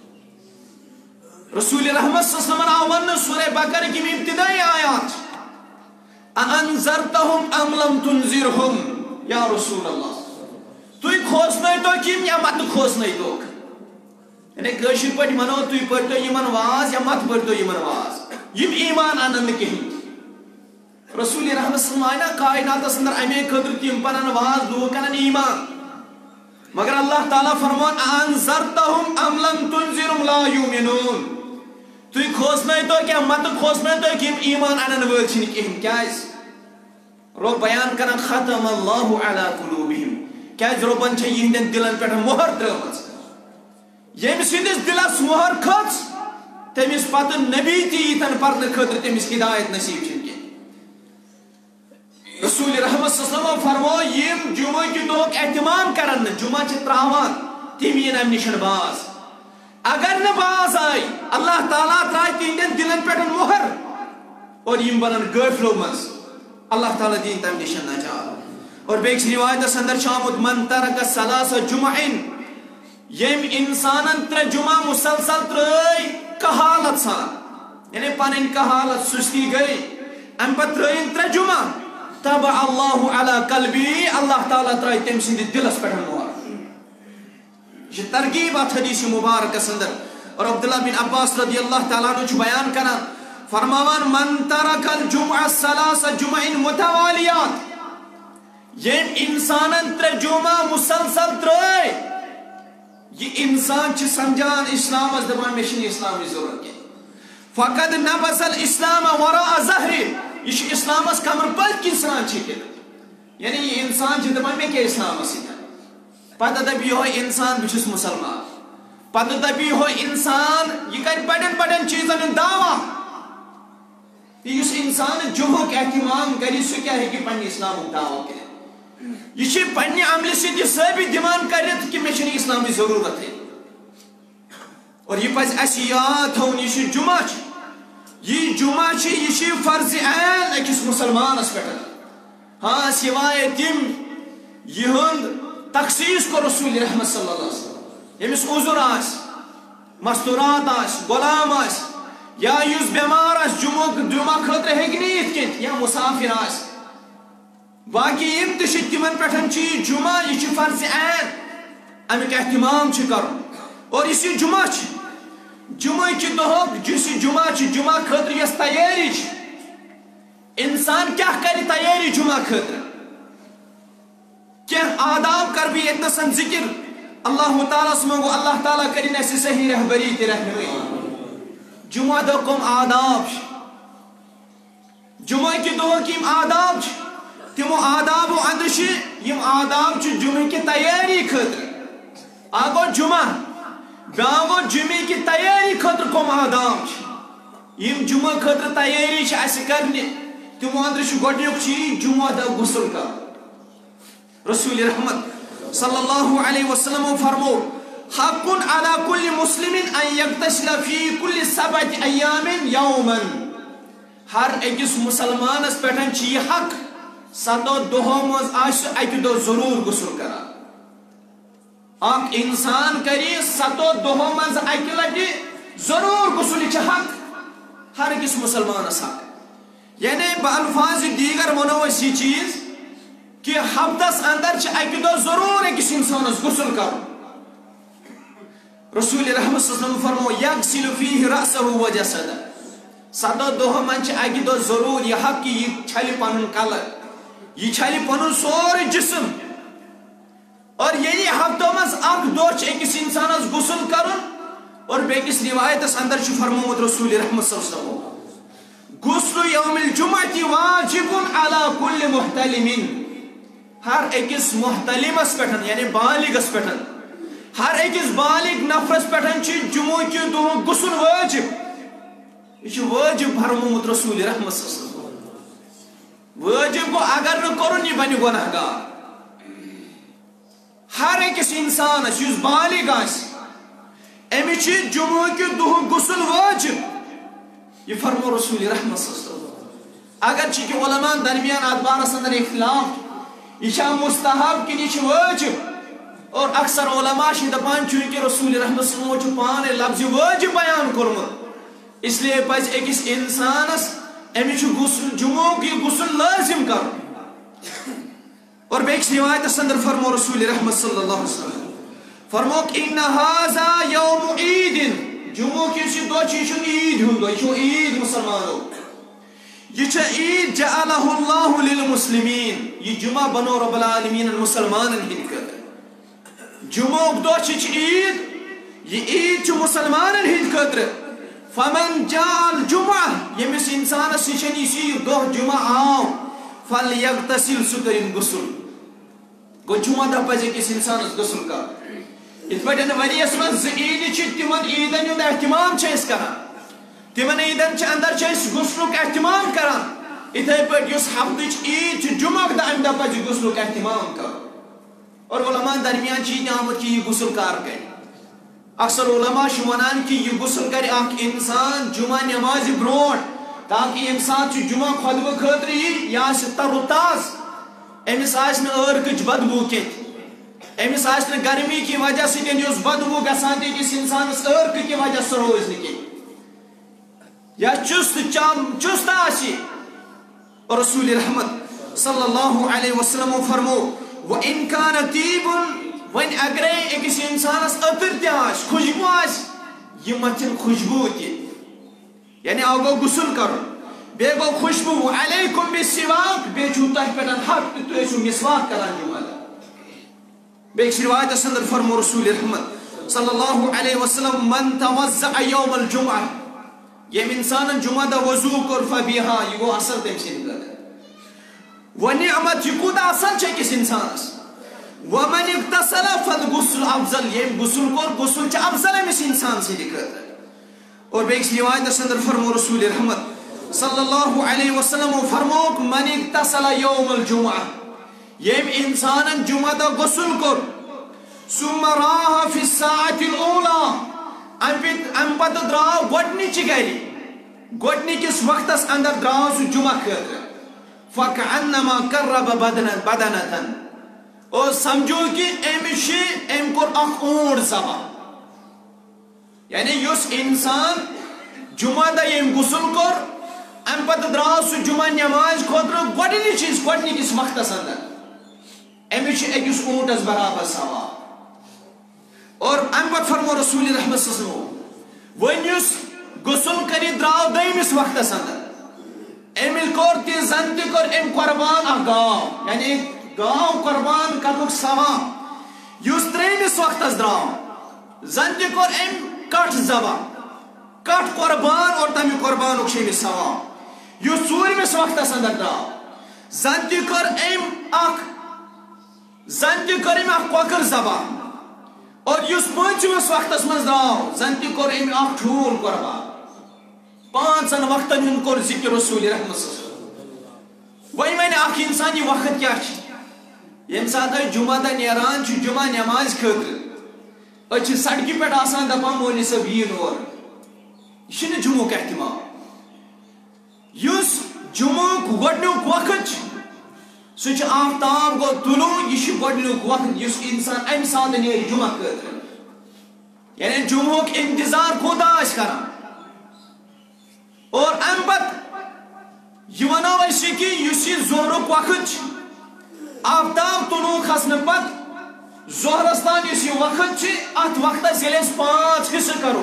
S2: رسول رحمت صلی اللہ علیہ وسلم آون سورہ بقرہ کی ابتدائی آیات انذرتہم ام لم تنذرہم یا رسول اللہ تو کھوسنائی تو کیم یا مت کھوسنائی تو یعنی کشیر پٹ منو تو پڑھتو یمن واز یا مت پڑھتو یمن واز یم ایمان آنند کہیں رسول رحمت صلی اللہ علیہ وسلم کائنات اندر امی خطر تیم پنن واز دو کنن ایمان مگر اللہ تعالیٰ فرمان انذرتہم ام لم تنذرہم لا یومنون تو کھوسنائی تو کیا مت کھوسنائی تو کیم ایمان آنن وول چھن کہیں کیاز رو بیان کرن ختم اللہ علی قلوبہم کیاز ربن چھ یہندن دلن پٹھ مہر ترمز یم سندس دلس مہر کھچ تمس پتہ نبی تی یتن پرن خاطر تمس ہدایت نصیب چھن کی رسول رحمت صلی اللہ علیہ وسلم فرمو یم جمعہ کی دہک اہتمام کرن جمعہ چھ تراوان تم ین ام نشن باز اگر نہ باز آئی اللہ تعالیٰ ترائی تہندین دلن پٹھ مہر اور یم بنن غافلو مز اللہ تعالیٰ دین تم نشن نجات اور بیک روایت اندر شامت من ترک ثلاث جمعین یم انسانن تر جمعہ مسلسل ترائی کہالت سان یعنی پنن کہالت سستی گئی ام پت ترائن تر جمعہ تبع اللہ علی قلبی اللہ تعالیٰ ترائی تم سندی دلس پٹھ مہر یہ ترغیب ات حدیث مبارک اندر اور عبداللہ بن عباس رضی اللہ تعالیٰ عنہ بیان کرنا فرماوان من ترک الجمعہ ثلاث جمعین متوالیات یم انسانن تر جمعہ مسلسل ترائی یہ انسان چھ سمجھان اسلام از دبان میشن اسلامی ضرورت کی فقد نبذ الاسلام وراء ظہری یہ اسلام از کمر پت کی انسان چھ یعنی یہ انسان چھ دبان میں کہ اسلام اس پتہ دبی ہو انسان بچس مسلمان پتہ دبی ہو انسان یہ کر بڑن بڑن چیزن دعویٰ اس انسان جمعہ کے اہتمام کری سو کیا ہے کہ پنی اسلام دعویٰ کرے یہ پنی عمل سے یہ ثابت دیوان کرے کہ میں چھنی اسلامی ضرورت ہے اور یہ پس اسی یاد ہون یہ جمعہ یہ جمعہ یہ فرض عین اکس مسلمان اس پٹھن ہاں سوائے تم یہ تخصیص کو رسول رحمت صلی اللہ علیہ وسلم یمس عذر آس مستورات آس غلام آس یا یس بیمار آس جمعہ خطر ہیکنیت کن یا مسافر آس باقی یم تش تمن پٹھن چھ جمعہ یہ فرض عین امیک اہتمام چھ کرن اور اس جمعہ جمعہ کی دہک جس جمعہ خطر یس تیاری انسان کیا کر تیاری جمعہ خطر کیا آداب کر بھی اتنسن ذکر اللہ تعالیٰ سمگو اللہ تعالیٰ کرین ایسی صحیح رہبری تی رہنوی جمعہ دو کم آداب جمعہ کی دو کم آداب تمو آداب و اندشی یم آداب جمعہ کی تیاری خطر آگو جمعہ باگو جمعہ کی تیاری خطر کم آداب یم جمعہ خطر تیاری ایسی کرنی تمو اندشی گوڑنیوک چی جمعہ دو غسل کر رسول رحمت صلی اللہ علیہ وسلم فرمو حق علی کل مسلم ان یغتسل فی کل 7 ایام یوما ہر اکس مسلمان اس پیٹھن چھ یہ حق 7 دہو مز آس اکہ دو ضرور غسل کرا اک انسان کری 7 دہو مز اکہ لٹہ ضرور غسل چھ حق ہر اکس مسلمان اس حق یعنی بالفاظ دیگر ونو اس یہ چیز کہ ہفتس اندر اکہ دو ضرور اکس انسانس غسل کر رسول رحمت صلی اللہ علیہ وسلم فرمو یغسل فیہ رأسہ و جسدہ 7 دہو من اکہ دو ضرور یہ حق کہ یہ چھلی پنن کلر یہ چھلی پنن سور جسم اور یہی ہفتوں مز اک دو اکس انسانس غسل کرن اور بیکس روایت اندر فرموت رسول رحمت صلی اللہ علیہ وسلم غسل یوم الجمعہ واجب علی کل محتلم ہر اکس محتلمس پٹھن یعنی بالغس پٹھن ہر أکِس بالغ نفرس پٮ۪ٹھ چھِ جمعہ کہِ دۄہ غسل وٲجِب یہ چھُ وٲجِب فرمومُت رسول رحمت صلی اللہ علیہ وسلم وٲجِب گوٚو اگر نہٕ کوٚرُن یہِ بنہِ گۄناہ گار ہر أکِس اِنسانس یُس بالغ آسہِ أمِس چھِ جمعہ کہِ دۄہ غسل وٲجِب یہ فرمو رسول رحمت صلی اللہ علیہ وسلم اگر چھِ کہ علماء درمیان اتھ بارس اندر اختلاف یہ چھا مستحب کِنہٕ یہِ چھُ وٲجِب اور اکثر علماء چھِ دپان چونکہ رسول رحمت صلی اللہ علیہ وسلم چھُ پانے لفظ وٲجِب بیان کوٚرمُت اس لیے پزِ أکِس اِنسانس أمِس چھُ غسل جمعہ یہِ غسل لازم کرُن اور بیٚکِس روایتس اندر فرمو رسول رحمت صلی اللہ علیہ وسلم فرموک ان ھذا یوم عید جمعہ کِس یہِ دۄہ چھُ یہِ چھُ عید ہُنٛد دۄہ یہِ چھُ عید مُسلمانو یہ چھا عید جعلہ اللہ للمسلمین یہ جمعہ بنو رب العالمین مسلمانن ہند خاطر جمعہ دۄہ چھِ عید یہ عید چھُ مسلمانن ہند خاطر فمن جاء الجمعہ ییٚمِس انسانس نِش یہِ دۄہ جمعہ آو فلیغتسل سُہ کٔرِنۍ غسل گوٚو جمعہ دۄہ پزِ أکِس انسانس غسل کرُن یِتھ پٲٹھۍ ؤریَس منٛز زٕ عیٖدٕ چھِ تِمن عیٖدن ہُنٛد احتمام چھِ أسۍ کران تمن عیدن اندر غسلُک احتمام کران اتھے پٲٹھۍ یُس ہفتٕچ عید چھِ جمعہ دۄہ امہِ دۄہ پزِ غسلُک احتمام کرُن اور علماء درمیان چھِ یہِ آمُت کہ یہِ غسل کر کرِ اکثر علماء چھِ ونان کہ یہِ غسل کرِ اکھ انسان جمعہ نمازِ برونٛٹھ تاکہ ییٚمہِ ساتہٕ چھُ جمعہ خۄطبہٕ خٲطرٕ یی یہِ آسہِ تر و تازٕ أمِس آسہِ نہٕ ٲرکٕچ بدبوٗ کینٛہہ أمِس آسہِ نہٕ گرمی کہِ وجہ سۭتۍ یُس بدبوٗ گژھان تہِ أکِس انسانس ٲرکہٕ کہِ وجہ سُہ روزِ نہٕ کینٛہہ یا چست آسی اور رسول رحمت صلی اللہ علیہ وسلم فرمو وَإِن كَانَ طِيبٌ وَإِن اگرے أکِس انسانس عطر تہِ آسہِ خوشبو آسہِ یہِ متھن خوشبو تہِ یعنی او گو غسل کرُن بیٚیہِ گوٚو خوشبو علیکم بالسواک بیٚیہِ چھُو تۄہہِ پٮ۪ٹھ حق تہِ تُہۍ ٲسِو مسواک کران جمعہ دۄہ بیٚکِس روایتس اندر فرمو رسول رحمت صلی اللہ علیہ وسلم من توضأ یوم الجمعہ یم انسان جمعہ دہ وضو کور فبیہا یہ گو اصل تم سند خاطر ونعمت یہ کوٗتاہ اصل چھُ أکِس انسانس ومن اغتسل فالغسل افضل یم غسل کور غسل چھُ افضل أمِس انسان سند خاطر اور بیٚکِس روایتس اندر فرمو رسول رحمت صلی اللہ علیہ وسلم فرموک من اغتسل یوم الجمعہ یم انسان جمعہ دہ غسل کور ثم راح فی الساعة الاولى ام پتہ درٛاو گۄڈنِچہِ گرِ گۄڈنِکِس وقتس اندر درٛاو سُہ جمعہ خٲطرٕ فکأنما قرب بدنتن اور سمجھو کہ أمۍ کوٚر اکھ اوٗنٹ ذبح یعنی یُس انسان جمعہ دہ ییٚمۍ غسل کوٚر ام پتہ درٛاو سُہ جمعہ نماز خٲطرٕ گۄڈنِکِس وقتس اندر أمِس چھُ أکِس اوٗنٹس برابر ثواب اور ام پتہ فرمو رسول رحمت صلی اللہ علیہ وسلم وۄنۍ یُس غسل کٔرِتھ درٛاو دوٚیمِس وقتس اندر أمۍ کوٚر تہِ زن تہِ کوٚر أمۍ قۄربان اکھ گاو یعنی گاو قۄربان کرنُک ثواب یُس ترٛیٚیمِس وقتس درٛاو زن تہِ کوٚر أمۍ کٹھ ذبح کٹھ قۄربان اور تمیُک قۄربانُک چھُ أمِس ثواب یُس ژوٗرمِس وقتس اندر درٛاو زن تہِ کوٚر أمۍ اکھ کۄکر ذبح اور یُس پٲنٛژمِس وقتس منٛز درٛاو زن تہِ کوٚر أمۍ اکھ ٹھوٗل قۄربان پانٛژن وقتن ہُنٛد کوٚر ذکر رسول رحمت صلی اللہ علیہ وسلم وۄنۍ اکھ انسان یہِ وقت کیٛاہ چھِ ییٚمہِ ساتہٕ أسۍ جمعہ دہ نیران چھِ جمعہ نمازِ خٲطرٕ أسۍ چھِ سڑکہِ پٮ۪ٹھ آسان دپان مولوی صٲب یِیِن اور یہِ چھُنہٕ جمعُک احتمام یُس جمعُک گۄڈنیُک وقت چھُ سُہ چھُ آفتاب گوٚو طلوع یہِ چھُ گۄڈنیُک وقت یُس انسان امہِ ساتہٕ نیرِ جمعہ خٲطرٕ یعنی جمعُک انتظار کوٗتاہ آسہِ کران اور ام پتہٕ یہِ ونو أسۍ کہ یُس یہِ ظہرُک وقت چھُ آفتاب طلوع کھسنہٕ پتہٕ ظہرس تام یُس یہِ وقت چھُ اتھ وقتس ییٚلہِ أسۍ 5 حصہٕ کرو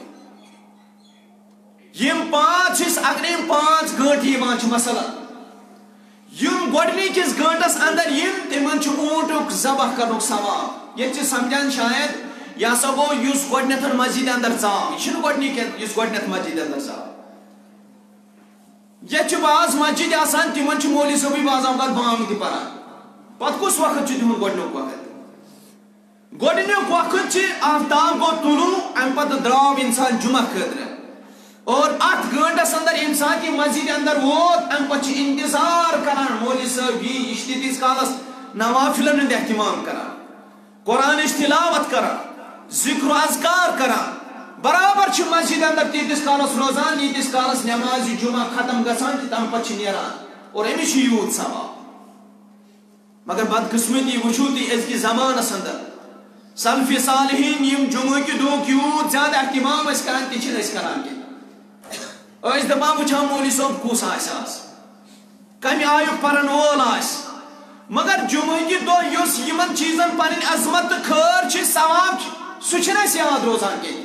S2: یم 5 حصہٕ اگر یم 5 گٲنٛٹہٕ یِوان چھِ مثلاً یم گۄڈنِکِس گٲنٛٹس اندر یم تِمن چھُ اوٗنٹُک ذبح کرنُک ثواب ییٚتہِ چھِ سمجھان شاید یہِ ہسا گوٚو یُس گۄڈنیٚتھ مسجد اندر ژاو یہِ چھُنہٕ گۄڈنِکۍ یُس گۄڈنیٚتھ مسجد اندر ژاو ییٚتہِ چھِ بعض مسجد آسان تِمن چھُ مولوی صٲبٕے بعض اوقات بانٛگ تہِ پران پتہٕ کُس وقت چھُ تِہُنٛد گۄڈنیُک وقت گۄڈنیُک وقت چھِ آفتاب گوٚو طلوع اَمہِ پتہٕ درٛاو اِنسان جمعہ خٲطرٕ اور اتھ گٲنٹس اندر اِنسان کی مسجد اندر ووت اَمہِ پتہٕ چھِ انتظار کران مولوی صٲب یی یہِ چھِ تیٖتِس کالس نوافلن ہُنٛد اہتمام کران قرآنٕچ تلاوت کران ذکر و اذکار کران برابر چھِ مسجد اندر تیٖتِس کالس روزان ییٖتِس کالس نماز جمعہ ختم گژھان تہٕ تمہِ پتہٕ چھِ نیران اور أمِس چھُ یوٗت ثواب مگر بدقسمتی وٕچھو تُہۍ أزکِس زمانس اندر سلفِ صالحین یم جمعہ کہ دۄہُک یوٗت زیادٕ اہتمام ٲسۍ کران تہِ چھِنہٕ أسۍ کران کینٛہہ ٲسۍ دپان وٕچھان مولوی صٲب کُس آسہِ آز کمہِ آیُک پرن وول آسہِ مگر جمعہ کہ دۄہ یُس یمن چیٖزن پنٕنۍ عظمت تہٕ خٲر چھِ ثواب چھِ سُہ چھُنہٕ اَسہِ یاد روزان کینٛہہ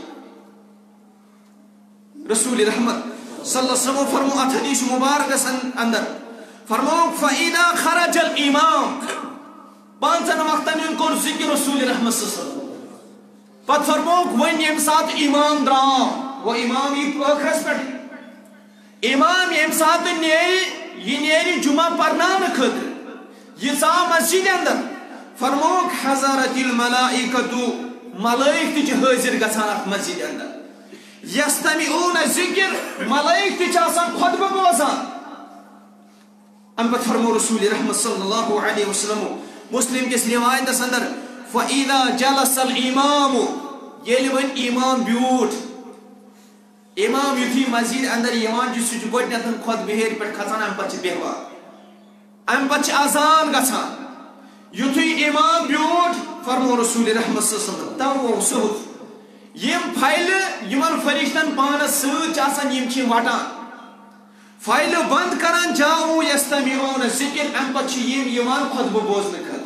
S2: رسول رحمت صلی اللہ علیہ وسلم فرمو اتھ حدیث مبارکس اندر فرمو فَإِذَا خَرَجَ الْإِمَامُ پانچن وقتن ہُنٛد کوٚر ذکر رسول رحمت صلی اللہ علیہ وسلم پتہٕ فرموکھ وۄنۍ ییٚمہِ ساتہٕ امام درٛاو گوٚو امام یی ٲخرس پٮ۪ٹھ امام ییٚمہِ ساتہٕ یہِ نیرِ جمعہ پرناونہٕ خٲطرٕ یہِ ژاو مسجد اندر فرموکھ حضرت الملائکۃ ملائک تہِ چھِ حٲضر گژھان اتھ مسجد اندر یستمعون ذکر ملائک تہِ چھِ آسان خطبہٕ بوزان امہِ پتہٕ فرمو رسول رحمت صلی اللہ علیہ وسلم مسلم کس روایتس اندر فَإِذَا جَلَسَ الْإِمَامُ ییٚلہِ وۄنۍ امام بیوٗٹھ امام یُتھُے مسجد اندر یِوان چھُ سُہ چھُ گۄڈنٮ۪تھ خۄطبہٕ ہیرِ پٮ۪ٹھ کھسان امہِ پتہٕ چھِ بیٚہوان امہِ پتہٕ چھِ اذان گژھان یُتھُے امام بیوٗٹھ فرمو رسول رحمت صلی اللہ علیہ وسلم توّو صحف یِم فایلہٕ یِمن فرشتن پانس سۭتۍ چھِ آسان یِم چھِ وٹان فایلہٕ بند کران جاؤ یستمعون ذکر امہِ پتہٕ چھِ یِم یِوان خطبہٕ بوزنہٕ خٲطرٕ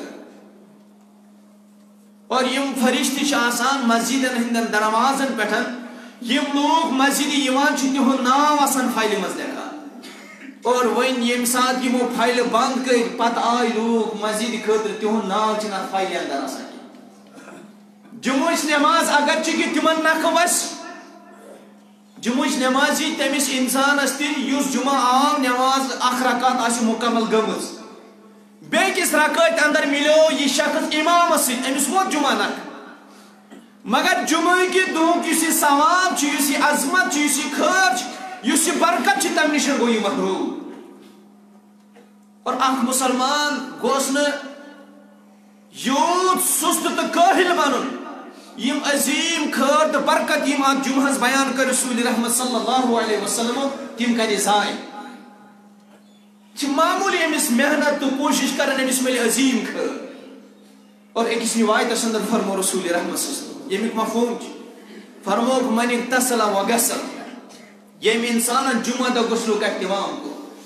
S2: اور یم فرشتہٕ چھِ آسان مسجدن ہٕنٛدٮ۪ن دروازن پٮ۪ٹھ یم لوٗکھ مسجد یِوان چھِ تِہُنٛد ناو آسان فایلہِ منٛز لیکھان اور وۄنۍ ییٚمہِ ساتہٕ یِمو فایلہٕ بند کٔرۍ پتہٕ آے لوٗکھ مسجد خٲطرٕ تِہُنٛد ناو چھُنہٕ اتھ فایلہِ اندر آسان کینٛہہ جمعٕچ نٮ۪ماز اگر چھِ کہِ تِمن نکھٕ وسہِ جمعٕچ نٮ۪ماز یی تٔمِس اِنسانس تہِ یُس جمعہ آو نٮ۪ماز اکھ رکعت آسہِ مُکمل گٔمٕژ بیٚکِس رکٲتۍ اندر مِلیو یہِ شخص امامس سۭتۍ أمِس ووت جمعہ نکھٕ مگر جمعہ کہ دۄہُک یُس یہِ ثواب چھُ یُس یہِ عظمت چھُ یُس یہِ خٲر چھُ یُس یہِ برکت چھِ تمہِ نِش گوٚو یہِ محروٗم اور اکھ مُسلمان گوٚژھ نہٕ یوٗت سُستہٕ تہٕ کٲہِل بنُن یم عظیم خٲر تہٕ برکت یم اتھ جمعہس بیان کٔر رسول رحمت صلی اللہ علیہ وسلم تِم کرِ ضایع چھِ معموٗلی أمِس محنت تہٕ کوٗشش کران أمِس مِلہِ عظیم خٲر اور أکِس روایتس اندر فرمو رسول رحمت صلی اللہ علیہ وسلم ییٚمیُک مفہوم چھُ فرموکھ من اغتسل وغسل ییٚمۍ انسانن جمعہ دۄہ غسلُک اہتمام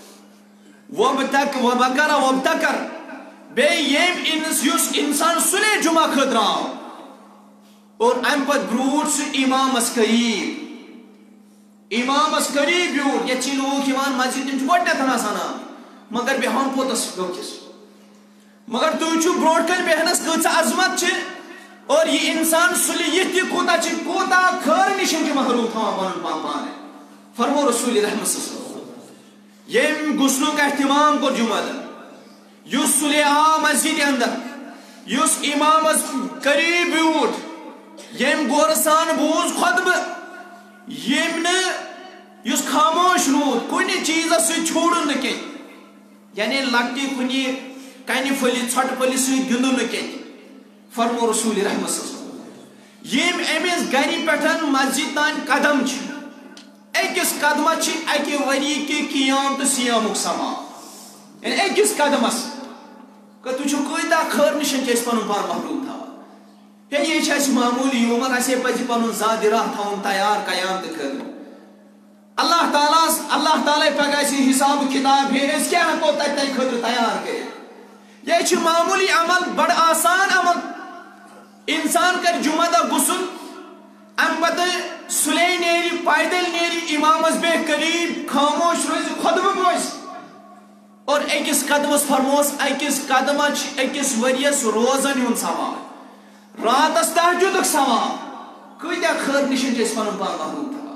S2: کوٚر وبکر وابتکر بیٚیہِ یُس انسان سُلے جمعہ خٲطرٕ آو اور امہِ پتہٕ برٛونٛٹھ سُہ امامس قریٖب بیوٗٹھ ییٚتہِ چھِ لوٗکھ یِوان مسجد تِم چھِ گۄڈنٮ۪تھ آسان آمٕتۍ مگر بیٚہوان پوٚتُس گوٚکِس مگر تُہۍ چھِو برٛونٛٹھ کَنہِ بیٚہنس کۭژاہ عظمت چھِ اور یہِ انسان سُلہِ یِتھ تہِ کوٗتاہ خٲر نِش چھِ محروٗم تھاوان پنُن پان پانے فرمو رسول رحمت صلی اللہ علیہ وسلم ییٚمۍ غسلُک اہتمام کوٚر جمعہ دۄہ یُس سُلے آو مسجد اندر یُس امامس قریٖب بیوٗٹھ ییٚمۍ غورٕ سان بوٗز خۄطبہٕ ییٚمۍ نہٕ یُس خاموش روٗد کُنہِ چیٖزس سۭتۍ چھوٗڑُن نہٕ کینٛہہ یعنی لۄکٹہِ کُنہِ کنہِ پھٔلہِ ژھۄٹہٕ پھٔلہِ سۭتۍ گِنٛدُن نہٕ کینٛہہ فرمو رسول رحمت صلی اللہ علیہ وسلم ییٚمۍ أمِس گرِ پٮ۪ٹھ مسجد تانۍ قدم چھِ أکِس قدمس چھِ اکہِ ؤری کہِ قیام تہٕ سیامُک ثواب یعنی أکِس قدمس تُہۍ چھِو کۭتیاہ خٲر نِش چھِ أسۍ پنُن پان محروٗم تھاوان ہے یہِ چھِ اَسہِ معموٗلی یِمن اَسے پَزِ پنُن زادِ راہ تھاوُن تیار قیامتہٕ خٲطرٕ اللہ تعالیٰ پگاہ اَسہِ حساب کِتاب ہے أسۍ کیٛاہ ہٮ۪کو تَتہِ خٲطرٕ تیار کٔرِتھ یہِ چھِ معموٗلی عمل بڑٕ آسان عمل انسان کرِ جمعہ دۄہ غسل امہِ پتہٕ سُلے نیرِ پیدل نیرِ امامس بیٚہہِ قریٖب خاموش روزِ خۄطبہٕ بوزِ اور أکِس قدمس فرموس أکِس قدمس چھِ أکِس ؤرِیس روزن ہُنٛد ثواب راتس تہجدُک ثواب کۭتیاہ خٲر نِش چھِ أسۍ پنُن پان محروٗم تھاوان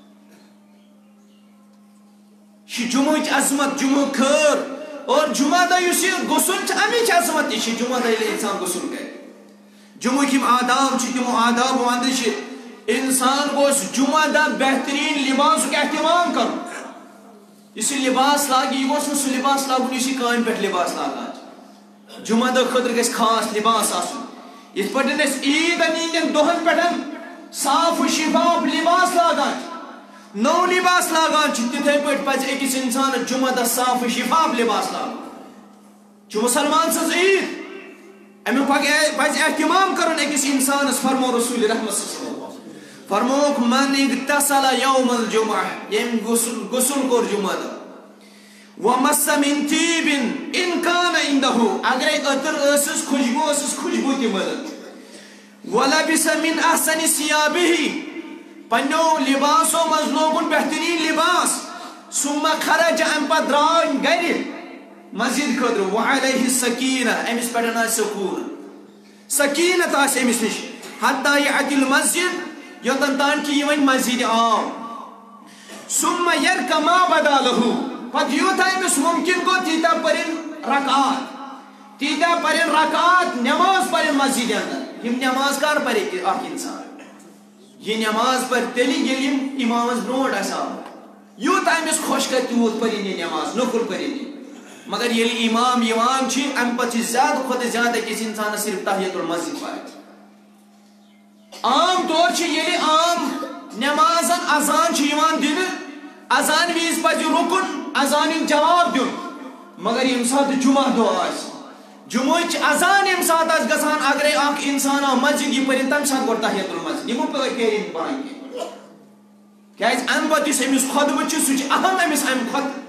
S2: یہِ چھِ جمعٕچ عظمت جمعہ خٲر اور جمعہ دۄہ یُس یہِ غسل چھِ امِچ عظمت تہِ چھِ جمعہ دۄہ ییٚلہِ انسان غسل کرِ جمعہ کم آداب تمو آداب اندر انسان گوس جمعہ دہ بہترین لباس اہتمام کر اس لباس لاگی یہ گوس سہ لباس لاگن اس کام پہ لباس لاگان جمعہ دہ خاطر گژھِ خاص لباس آسن یتھ پٲٹھۍ أسۍ عیٖدن ہٕنٛدٮ۪ن دۄہن پٮ۪ٹھ صاف و شفاف لباس لاگان نو لباس لاگان تِتھے پٲٹھۍ پزِ أکِس اِنسانس جمعہ دہ صاف و شفاف لباس لاگُن چھُ مُسلمان سٕنٛز عیٖد امیُک پزِ اہتمام کرُن أکِس اِنسانس فرمو رسول رحمت صلی اللہ علیہ وسلم فرموک من اغتسل یوم الجمعہ یم غسل کور جمعہ دہ ومس من طیب ان کان عنده اگر عطر ٲسٕس خوشبو تہِ ملان ولبس من احسن ثیابه پنو لباسو مز لوگن بہترین لباس ثم خرج ام پتہٕ درٛاے گرِ مسجد خاطر وعلیہ السکینہ امس پٮ۪ٹھ آسہِ سکوٗن سکینت آسہِ امس نش حتی یأتی المسجد یوتن تان کہ یہ ون مسجد آو ثم یرک ما بدا لہو پتہ یوتھا امس ممکن گو تیتا پرن رکعات نماز پرن مسجد اندر یم نماز کر پرے اخ انسان یہ نماز پر تیلی یل امامس برونٹ آسان یوتھا امس خوش کر تیوت پرن یہ نماز نفل پرن مگر یل امام یوان چھ ام پتہ زیادہ کھوتہ زیادہ کس انسان صرف تحیت المسجد پڑھ عام طور چھ یل عام نمازن اذان چھ یوان دن اذان ویز پزِ رکن اذان جواب دن مگر یم سات جمعہ دۄہ آسہِ جمعچ اذان یم سات آسہِ گژھان اگرے اکھ انسان آو مسجد یہ پرِ تمہِ ساتہٕ گوٚو تحیت المسجد یہِ مہ پیرِ بانگہِ کیازِ امہِ پتہٕ یُس أمِس خۄطبہٕ چھُ سُہ چھُ اہم أمِس امہِ کھۄتہٕ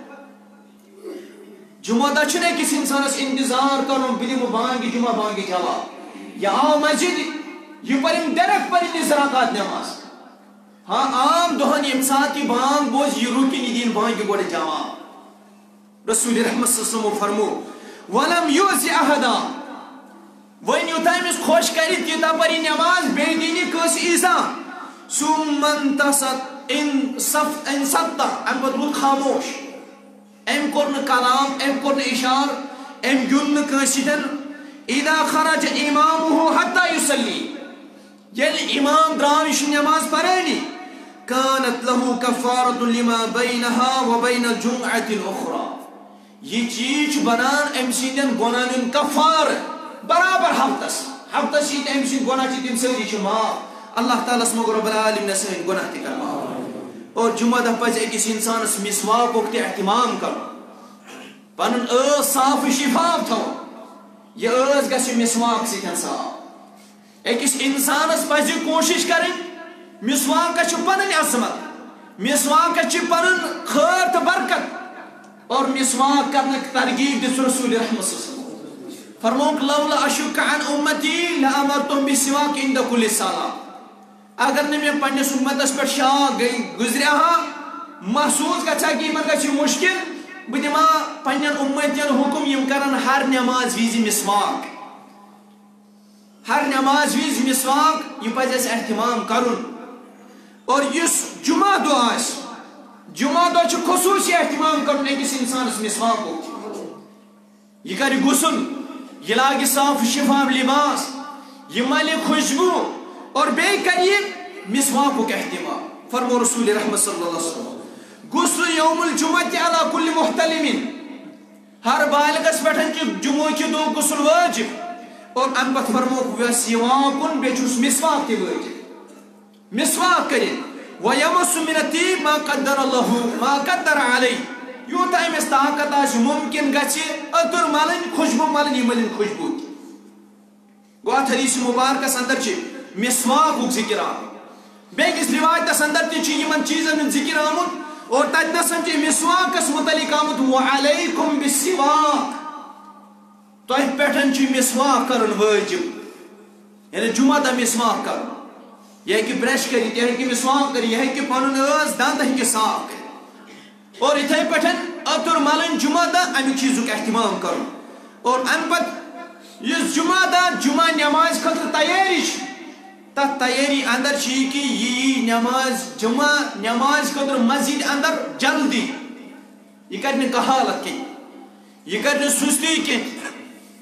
S2: جمعہ دہ چھُنہٕ أکِس انسانس انتظار کرُن بہٕ دِمہٕ بانگہِ جمعہ بانگہِ جواب یہِ آو مسجد یہ پرن ڈائریکٹ پرن اس رکعت نماز ہاں عام دہن یم سات یہ بانگ بوز یہ رکن یہ دین بانگ گوڑے جواب رسول رحمت صلی اللہ علیہ وسلم فرمو ولم یوزی احدا وین یوتا امس خوش کرت تیتا پری نماز بے دینی کس ایزا ثم انتصت ان ستا ام پتہ خاموش ام کورن کلام ام کورن اشار ام گن کسیدن اذا خرج امامه حتى يصلي یل امام درانش نماز پرانی كانت له كفارة لما بينها وبين الجمعة الأخرى یہ چیز بنان ام سندن گناہن کفار برابر ہفتس یہ ام سند گناہ تم ساری معاف اللہ تعالیٰ مگر رب العالمین سن گناہ تہ کر معاف اور جمعہ دہ پزِ أکِس انسانس مسواک تہ اہتمام کر پنن صاف شفاف تھو یہ گژھِ مسواک سۭتۍ صاف أکِس انسانس پزِ کوشش کریں مسواک چھ پنن عظمت مسواک چھ پنن خیر تہ برکت اور مسواک کرنے ترغیب دس رسول رحمت صلی اللہ علیہ وسلم فرموک لولا اشک عن امتی لامرتم بالسواک عند كل صلاة اگر نہ میں پنس امتس پہ شاک گئی گزریا ہاں محسوس گھا کہ ان گھ مشکل بہ دما پنن امتین حکم یم کرن ہر نماز ویز مسواک ہر نماز ویز مسواک یہ پزِ اسہِ اہتمام کرن اور یس جمعہ دۄہ آسہِ جمعہ دۄہ چھ خصوصی اہتمام کرن أکِس انسانس مسواک یہ کر غسل یہ لاگہِ صاف شفاف لباس یہ ملہِ خوشبو اور بیٚیہِ کر یہ مسواک اہتمام فرمو رسول رحمت صلی اللہ علیہ وسلم غسل یوم الجمعہ علی کل محتلم ہر بالغس پہ جمعہ کہ دو غسل واجب اور ام پتہ فرمو سواکن بیٚیہِ چھُس مسواک تہِ واجب مسواک کرن ویمس من الطیب ما قدر اللہ ما قدر علی یوتا امس طاقت آس ممکن گژھِ عطر ملن خوشبو ملن یہ ملن خوشبو گو ات حدیث مبارکس اندر چھ مسواک ذکر آمت بیٚکِس روایتس اندر تہ چھ یمن چیزن ہُنٛد ذکر آمت اور تتنسن چھ مسواکس متعلق آمت وعلیکم بالسواک تۄہہِ پٮ۪ٹھ چھ مسواک کرن واجب یعنی جمعہ دہ مسواک کرن یہ ہے کہ برش کری یہ ہے کہ مسواک کری یہ ہے کہ پنن دند ہے کہ صاف کری اور اتھے پٹھن عطر ملن جمعہ دہ امی چیزک اہتمام کرن اور ام پت یہ جمعہ دہ جمعہ نماز خاطر تیاری تت تیاری اندر چھ کہ یہ نماز جمعہ نماز خاطر مسجد اندر جلدی یہ کرنے کہالت کی یہ کرنے سستی کی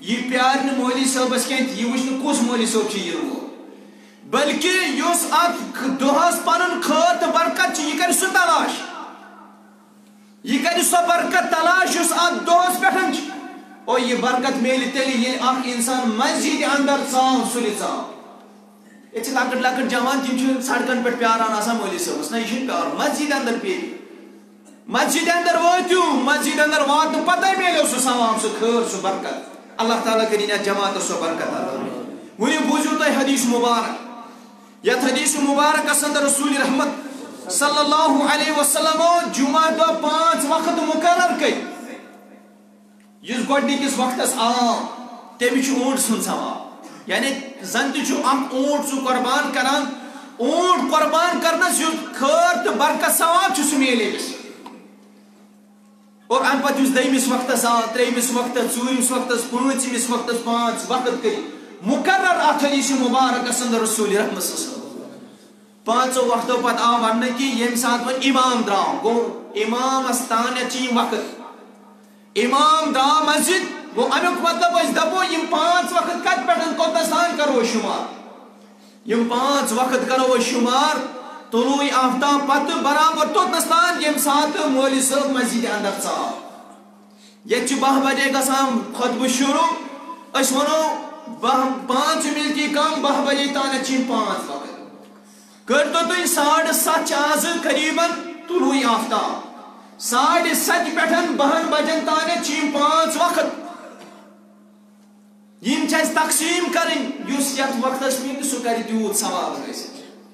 S2: یہ پیار مولی صبس کی وچن کس مولی صوب یہ بلکہ اس ات دہس پن خیر تو برکت یہ کر سہ تلاش یہ کر سہ برکت تلاش اس ات دہس پہ اور یہ برکت میل تیل یہ اخ انسان مسجد اندر ژاو سلی ژاو یہ لکٹ لکٹ جوان تم سڑکن پہ پیاران آسان مولی صبس نا یہ پیار مسجد اندر پی مسجد اندر واتو مسجد اندر وات پتہ میلو سہ ثواب سہ خیر سہ برکت اللہ تعالیٰ کرین جماعت سہ برکت ونی بوزو تہ حدیث مبارک یت حدیث مبارک اندر رسول رحمت صلی اللہ علیہ وسلم جمعہ دہ 5 وقت مقرر کر اس گۄڈنِکِس وقتس آو تٔمِس چھُ اونٹ سُنٛد ثواب یعنی زن تہِ چھُ اکھ اونٹ سُہ قربان کران اونٹ قربان کرنس یُس خیر تہٕ برکت ثواب چھُ سُہ میلہِ أمِس اور ام پتہ دٔیمِس وقتس آو ترٛیٚیمِس وقتس ژوٗرمِس وقتس پٲنٛژمِس وقتس 5 وقت کٔرِتھ مقرر اتھ حدیث مبارکس اندر رسول رحمت صلی اللہ علیہ وسلم 5 وقتو پتہ آو وننہٕ کہ ییٚمہِ ساتہٕ وۄنۍ امام درٛاو گوٚو امامس تانٮ۪تھ چھِ یِم وقت امام درٛاو مسجد گوٚو امیُک مطلب أسۍ دپو یِم 5 وقت کتہِ پٮ۪ٹھ کوٚتنس تام کرو أسۍ شُمار یِم 5 وقت کرو أسۍ شُمار طلوع آفتاب پتہ برابر توتنس تام ییٚمہِ ساتہٕ مولوی صٲب مسجد اندر ژاو ییٚتہِ چھُ 10 بجے گژھان خطبہٕ شروع أسۍ ونو 5 مِنٹی کم 10 بجے تانٮ۪تھ چھِ یِم 5 وقت کٔرتو تُہۍ 7:30 چھِ آز قریباً طلوع آفتاب 7:30 پٮ۪ٹھ 12 بجن تانٮ۪تھ چھِ یِم 5 وقت یِم چھِ اَسہِ تقسیٖم کَرٕنۍ یُس یتھ وقتس میلہِ سُہ کرِ تیوٗت ثواب حٲصِل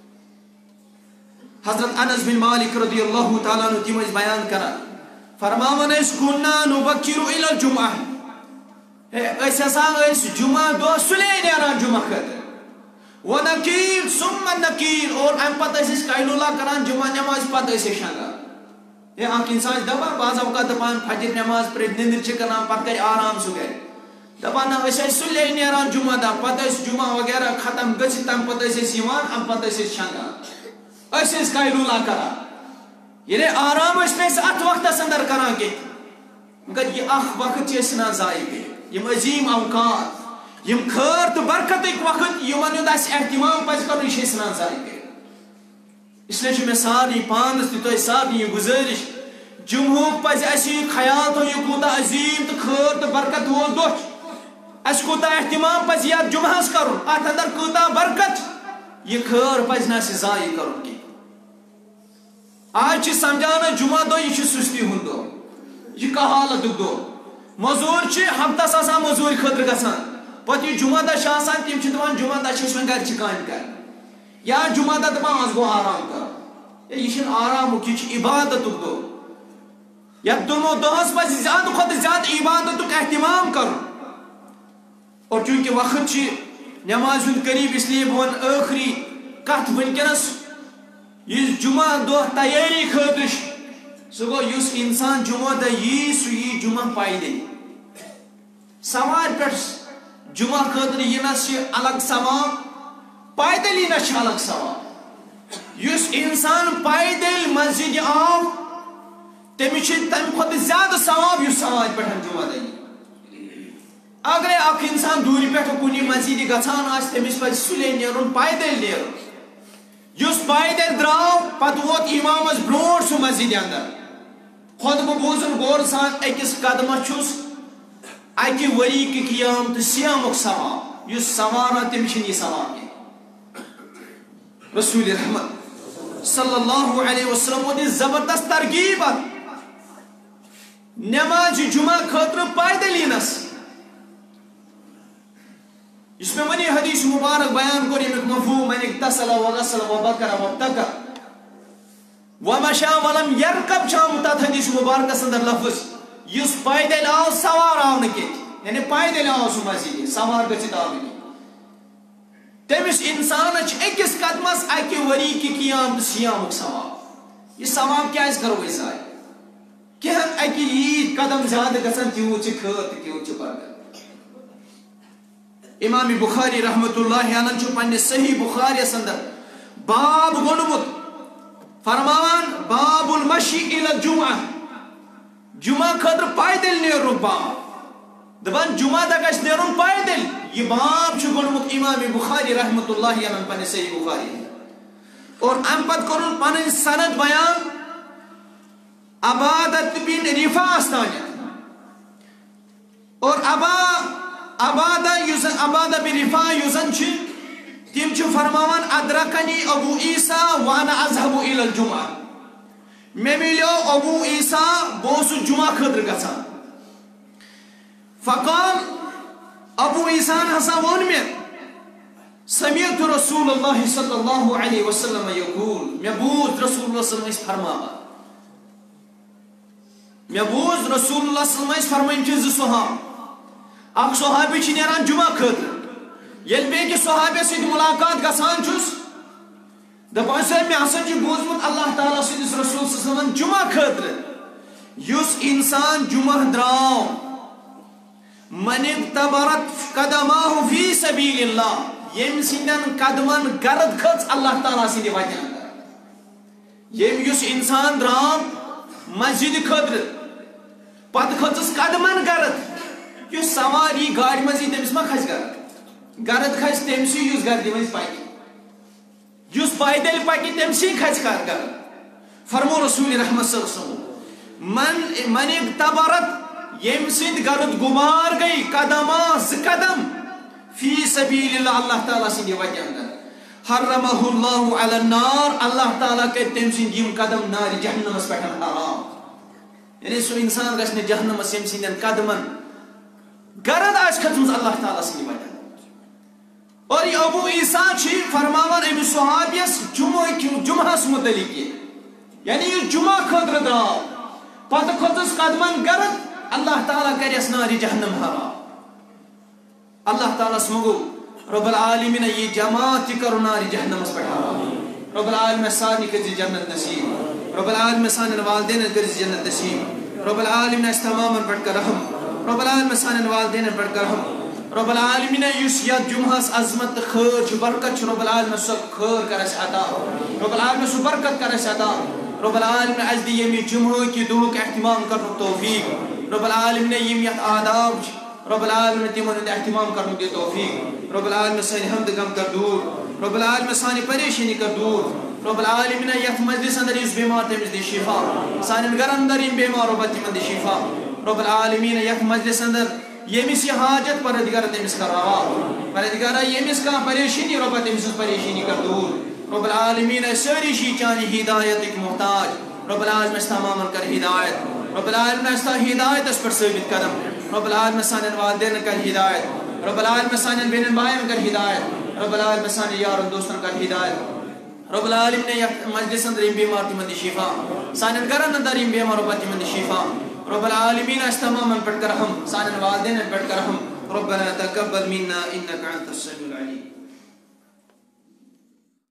S2: حضرت انس بن مالک رضی اللہ تعالیٰ عنہ تم بیان کران فرماون كنا نبكر الى الجمعہ ہسا جمعہ دہ سلے نیران جمعہ خاطر ونقیل ثم نقیل اور ام پتہ قیلولہ کران جمعہ نماز پتہ شنگان یہ اخ انسان دپان بعض اوقات دپان فجر نماز پڑھ نندر کران پتہ کر آرام سہ گر دپان سلے نیران جمعہ دہ پتہ جمعہ وغیرہ ختم گژھِتھ تم پتہ یوان ام پتہ شنگان قیلولہ کران یعنی آرام ات وقتس اندر کران کی مگر یہ اخ وقت ثنان ضائع کر یم عظیم اوقات یم خیر تو برکت وقت یمن ہند اہتمام پز کر یہ ثنان ضائع کر اس لیے میں سارے پانس تہ سارے یہ گزارش جمعہ پز اس خیال تھو یہ کوتا عظیم تو خیر تو برکت وول دہ اس کوتا اہتمام پز یاد جمعہس کرن ات اندر کوتا برکت یہ خیر پز نا ضائع کرن کی آج سمجھانا جمعہ دہ یہ سستی ہند دہ یہ کہالت دہ مزور ہفتس آسان مزور خاطر گژھان پتہ یہ جمعہ دہ آسان تم دپان جمعہ دہ وۄنۍ گرچہِ کامہِ کرٕنۍ یا جمعہ دہ دپان آز گوٚو آرام کر یہ چھُنہٕ آرامُک یہ چھُ عبادتُک دۄہ یتھ دۄہس پزِ زیادٕ کھۄتہٕ زیادٕ عبادتُک اہتمام کرُن اور چونکہ وقت چھِ نماز ہُنٛد قریب اس لیے بہٕ ونہٕ ٲخری کتھ وٕنکیٚنس یہ جمعہ دہ تیاری خاطر سہ گو اس انسان جمعہ دہ یی سہ یی جمعہ پائدل سوار پہ جمعہ خاطر ینس الگ ثواب پائدل ینس الگ ثواب اس انسان پائدل مسجد آو تمس تمہ کھت زیادہ ثواب اس سوار پہ جمعہ دہ اگر اخ انسان دور پہ کن مسجد گھان تمس پہ سلے نیرن پائدل نیرن یس پائدل درٛاو پتہ ووت امامس برونٛٹھ سُہ مسجد اندر خطبہٕ بوزن غور سان أکِس قدمس چھُس اکہِ ؤری کہ قیام تہٕ سیامُک ثواب یُس سواران تٔمِس چھُنہٕ یہِ ثواب کینٛہہ رسول رحمت صلی اللہ علیہ وسلم ووت زبردست ترغیب نماز جمعہ خاطر پائدل یِنس اس میں ونی حدیث مبارک بیان کر یمیک مفہوم من اغتسل وغسل وبکر وابتکر ومشى ولم يركب شام تات حدیث مبارک اندر لفظ یس پائدل آو سوار آو نکی یعنی پائدل آو سو مسجد سوار گژھِتھ آو نکی تمس انسان اکس قدمس اکہ وری کی قیام تو سیامک ثواب یہ ثواب کیا کرو اس ضائع کہن اکہ عید قدم زیادہ گژھان تیوت خیر تیوت برکت امام بخاری رحمت اللہ علیہ چھُ پننہِ صحیح بخاری اندر باب گوٚنمُت فرماوان باب المشی الى الجمعہ جمعہ خاطر پائدل نیرنُک باب دپان جمعہ دہ گژھِ نیرُن پیدل. یہ باب چھُ گوٚڑمُت امام بخاری رحمۃ اللہ علیہ پننہِ صحیح بخاری. اور ام پتہٕ کوٚرُن پنٕنۍ سند بیان عبادت بن رفاعس تانٮ۪تھ. اور عبادہ بن رفاع یُس زن چھِ تم چھِ فرماوان ادرکنی ابو عیسیٰ وانا اذهب الى الجمعہ. مے ملیو ابو عیسیٰ بہٕ اوسُس جمعہ خٲطرٕ گژھان. فقال ابو عیسیٰ ہسا وون مے سمعت رسول اللہ صلی اللہ علیہ وسلم یقول مے بوز رسول اللہ صلی اللہ علیہ وسلم فرماوان. مے بوز رسول اللہ صلی اللہ علیہ وسلم فرماوان چھِ زٕ صحابہ. اکھ صحابی چھِ نیران جمعہ خٲطرٕ. ییٚلہِ بہٕ أکِس صحابی سۭتۍ ملاقات گژھان چھُس دپان چھُس مےٚ ہسا چھُ بوٗزمُت اللہ تعالیٰ سٕنٛدِس رسول صلی اللہ علیہ وسلم جمعہ خٲطرٕ یُس انسان جمعہ درٛاو من اقتبرت قدماه فی سبیل اللہ ییٚمہِ سٕنٛدٮ۪ن قدمن گرد کھٔژ اللہ تعالیٰ سٕنٛدِ وتہِ انٛدر. ییٚمۍ یُس انسان درٛاو مسجدِ خٲطرٕ پتہٕ کھٔژٕس قدمن گرد. یُس سوار یی گاڑِ منٛز یی تٔمِس ما کھسہِ گرد. گرد کھسہِ تٔمسٕے یُس گردِ منٛز پکہِ. یُس پیدل پکہِ تٔمسٕے کھسہِ گرد. فرمو رسول رحمت صلی اللہ علیہ وسلم من اقتبرت ییٚمہِ سٕنٛدۍ گرد گُمار گٔے قدما زٕ قدم فی سبیل اللہ اللہ تعالیٰ سٕنٛدِ وتہِ انٛدر حرمہ اللہ علی النار اللہ تعالیٰ کرِ تٔمۍ سٕنٛدۍ یِم قدم نارِ جہنمس پٮ۪ٹھ حرام. یعنی سُہ انسان گژھِ نہٕ جہنمس ییٚمہِ سٕنٛدٮ۪ن قدمن گرد آسہِ کھٔژمٕژ اللہ تعالیٰ سٕنٛدِ وتہِ. اور یہ ابو عیسیٰ چھ فرماوان أمس صحابیس جمعہس متعلق یہ یعنی یہ جمعہ خٲطرٕ درٛاو پتہٕ کھٔژٕس قدمن گرد اللہ تعالیٰ کریس نارِ جہنم حرام. اللہ تعالیٰ سمگو رب العالمین یہ جماعت تہِ کرو نارِ جہنمس پٮ۪ٹھ حرام. رب العالمین سارنٕے کٔرزِ جنت نصیب. رب العالمین سانٮ۪ن والدینن کٔرزِ جنت نصیب. رب العالمین اَسہِ تمامن پٮ۪ٹھ کر رحم. رب العالمین سانٮ۪ن والدینن پٮ۪ٹھ کر رحم. رب العالمین یُس یتھ جمعہس عظمت تہٕ خٲر چھُ برکت چھُ رب العالمین سۄ خٲر کر اَسہِ عطا. رب العالمین سُہ برکت کر اَسہِ عطا. رب العالمین اَسہِ دِ ییٚمہِ جمعہ کہِ دۄہُک احتمام کرنُک توفیق. رب العالمین یِم یتھ آداب چھِ رب العالمین تِمن ہُنٛد احتمام کرنُک دِ توفیق. رب العالمین سٲنۍ ہمد غم کر دوٗر. رب العالمین سانہِ پریشٲنی کر دوٗر. رب العالمین یتھ مجلس اندر یُس بیمار تٔمِس دِ شفا. سانٮ۪ن گرن اندر یِم بیمار رۄبا تِمن دِ شفا. رب العالمین یتھ مجلس اندر ییٚمِس یہِ حاجت پروردگار تٔمِس کر روا. پروردگارا ییٚمِس کانٛہہ پریشٲنی رۄبا تٔمۍ سٕنٛز پریشٲنی کر دوٗر. رب العالمین أسۍ سٲری چھِ چانہِ ہدایتٕکۍ محتاج. رب العالمین اَسہِ تمامن کر ہدایت. رب العالمین اَسہِ تھاو ہدایتس پٮ۪ٹھ ثٲبت قدم. رب العالمین سانٮ۪ن والدینن کر ہدایت. رب العالمین سانٮ۪ن بیٚنٮ۪ن بایَن کر ہدایت. رب العالمین سانٮ۪ن یارن دوستن کر ہدایت. رب العالمین یتھ مجلس اندر یِم بیمار تِمن دِ شفا. سانٮ۪ن گرن اندر یِم بیمار رۄبا تِمن دِ شفا. رب العالمین اَسہِ تمامن پٮ۪ٹھ کر رحم. سانٮ۪ن والدینن پٮ۪ٹھ کر رحم. ربنا تقبل منا انك انت السميع العليم.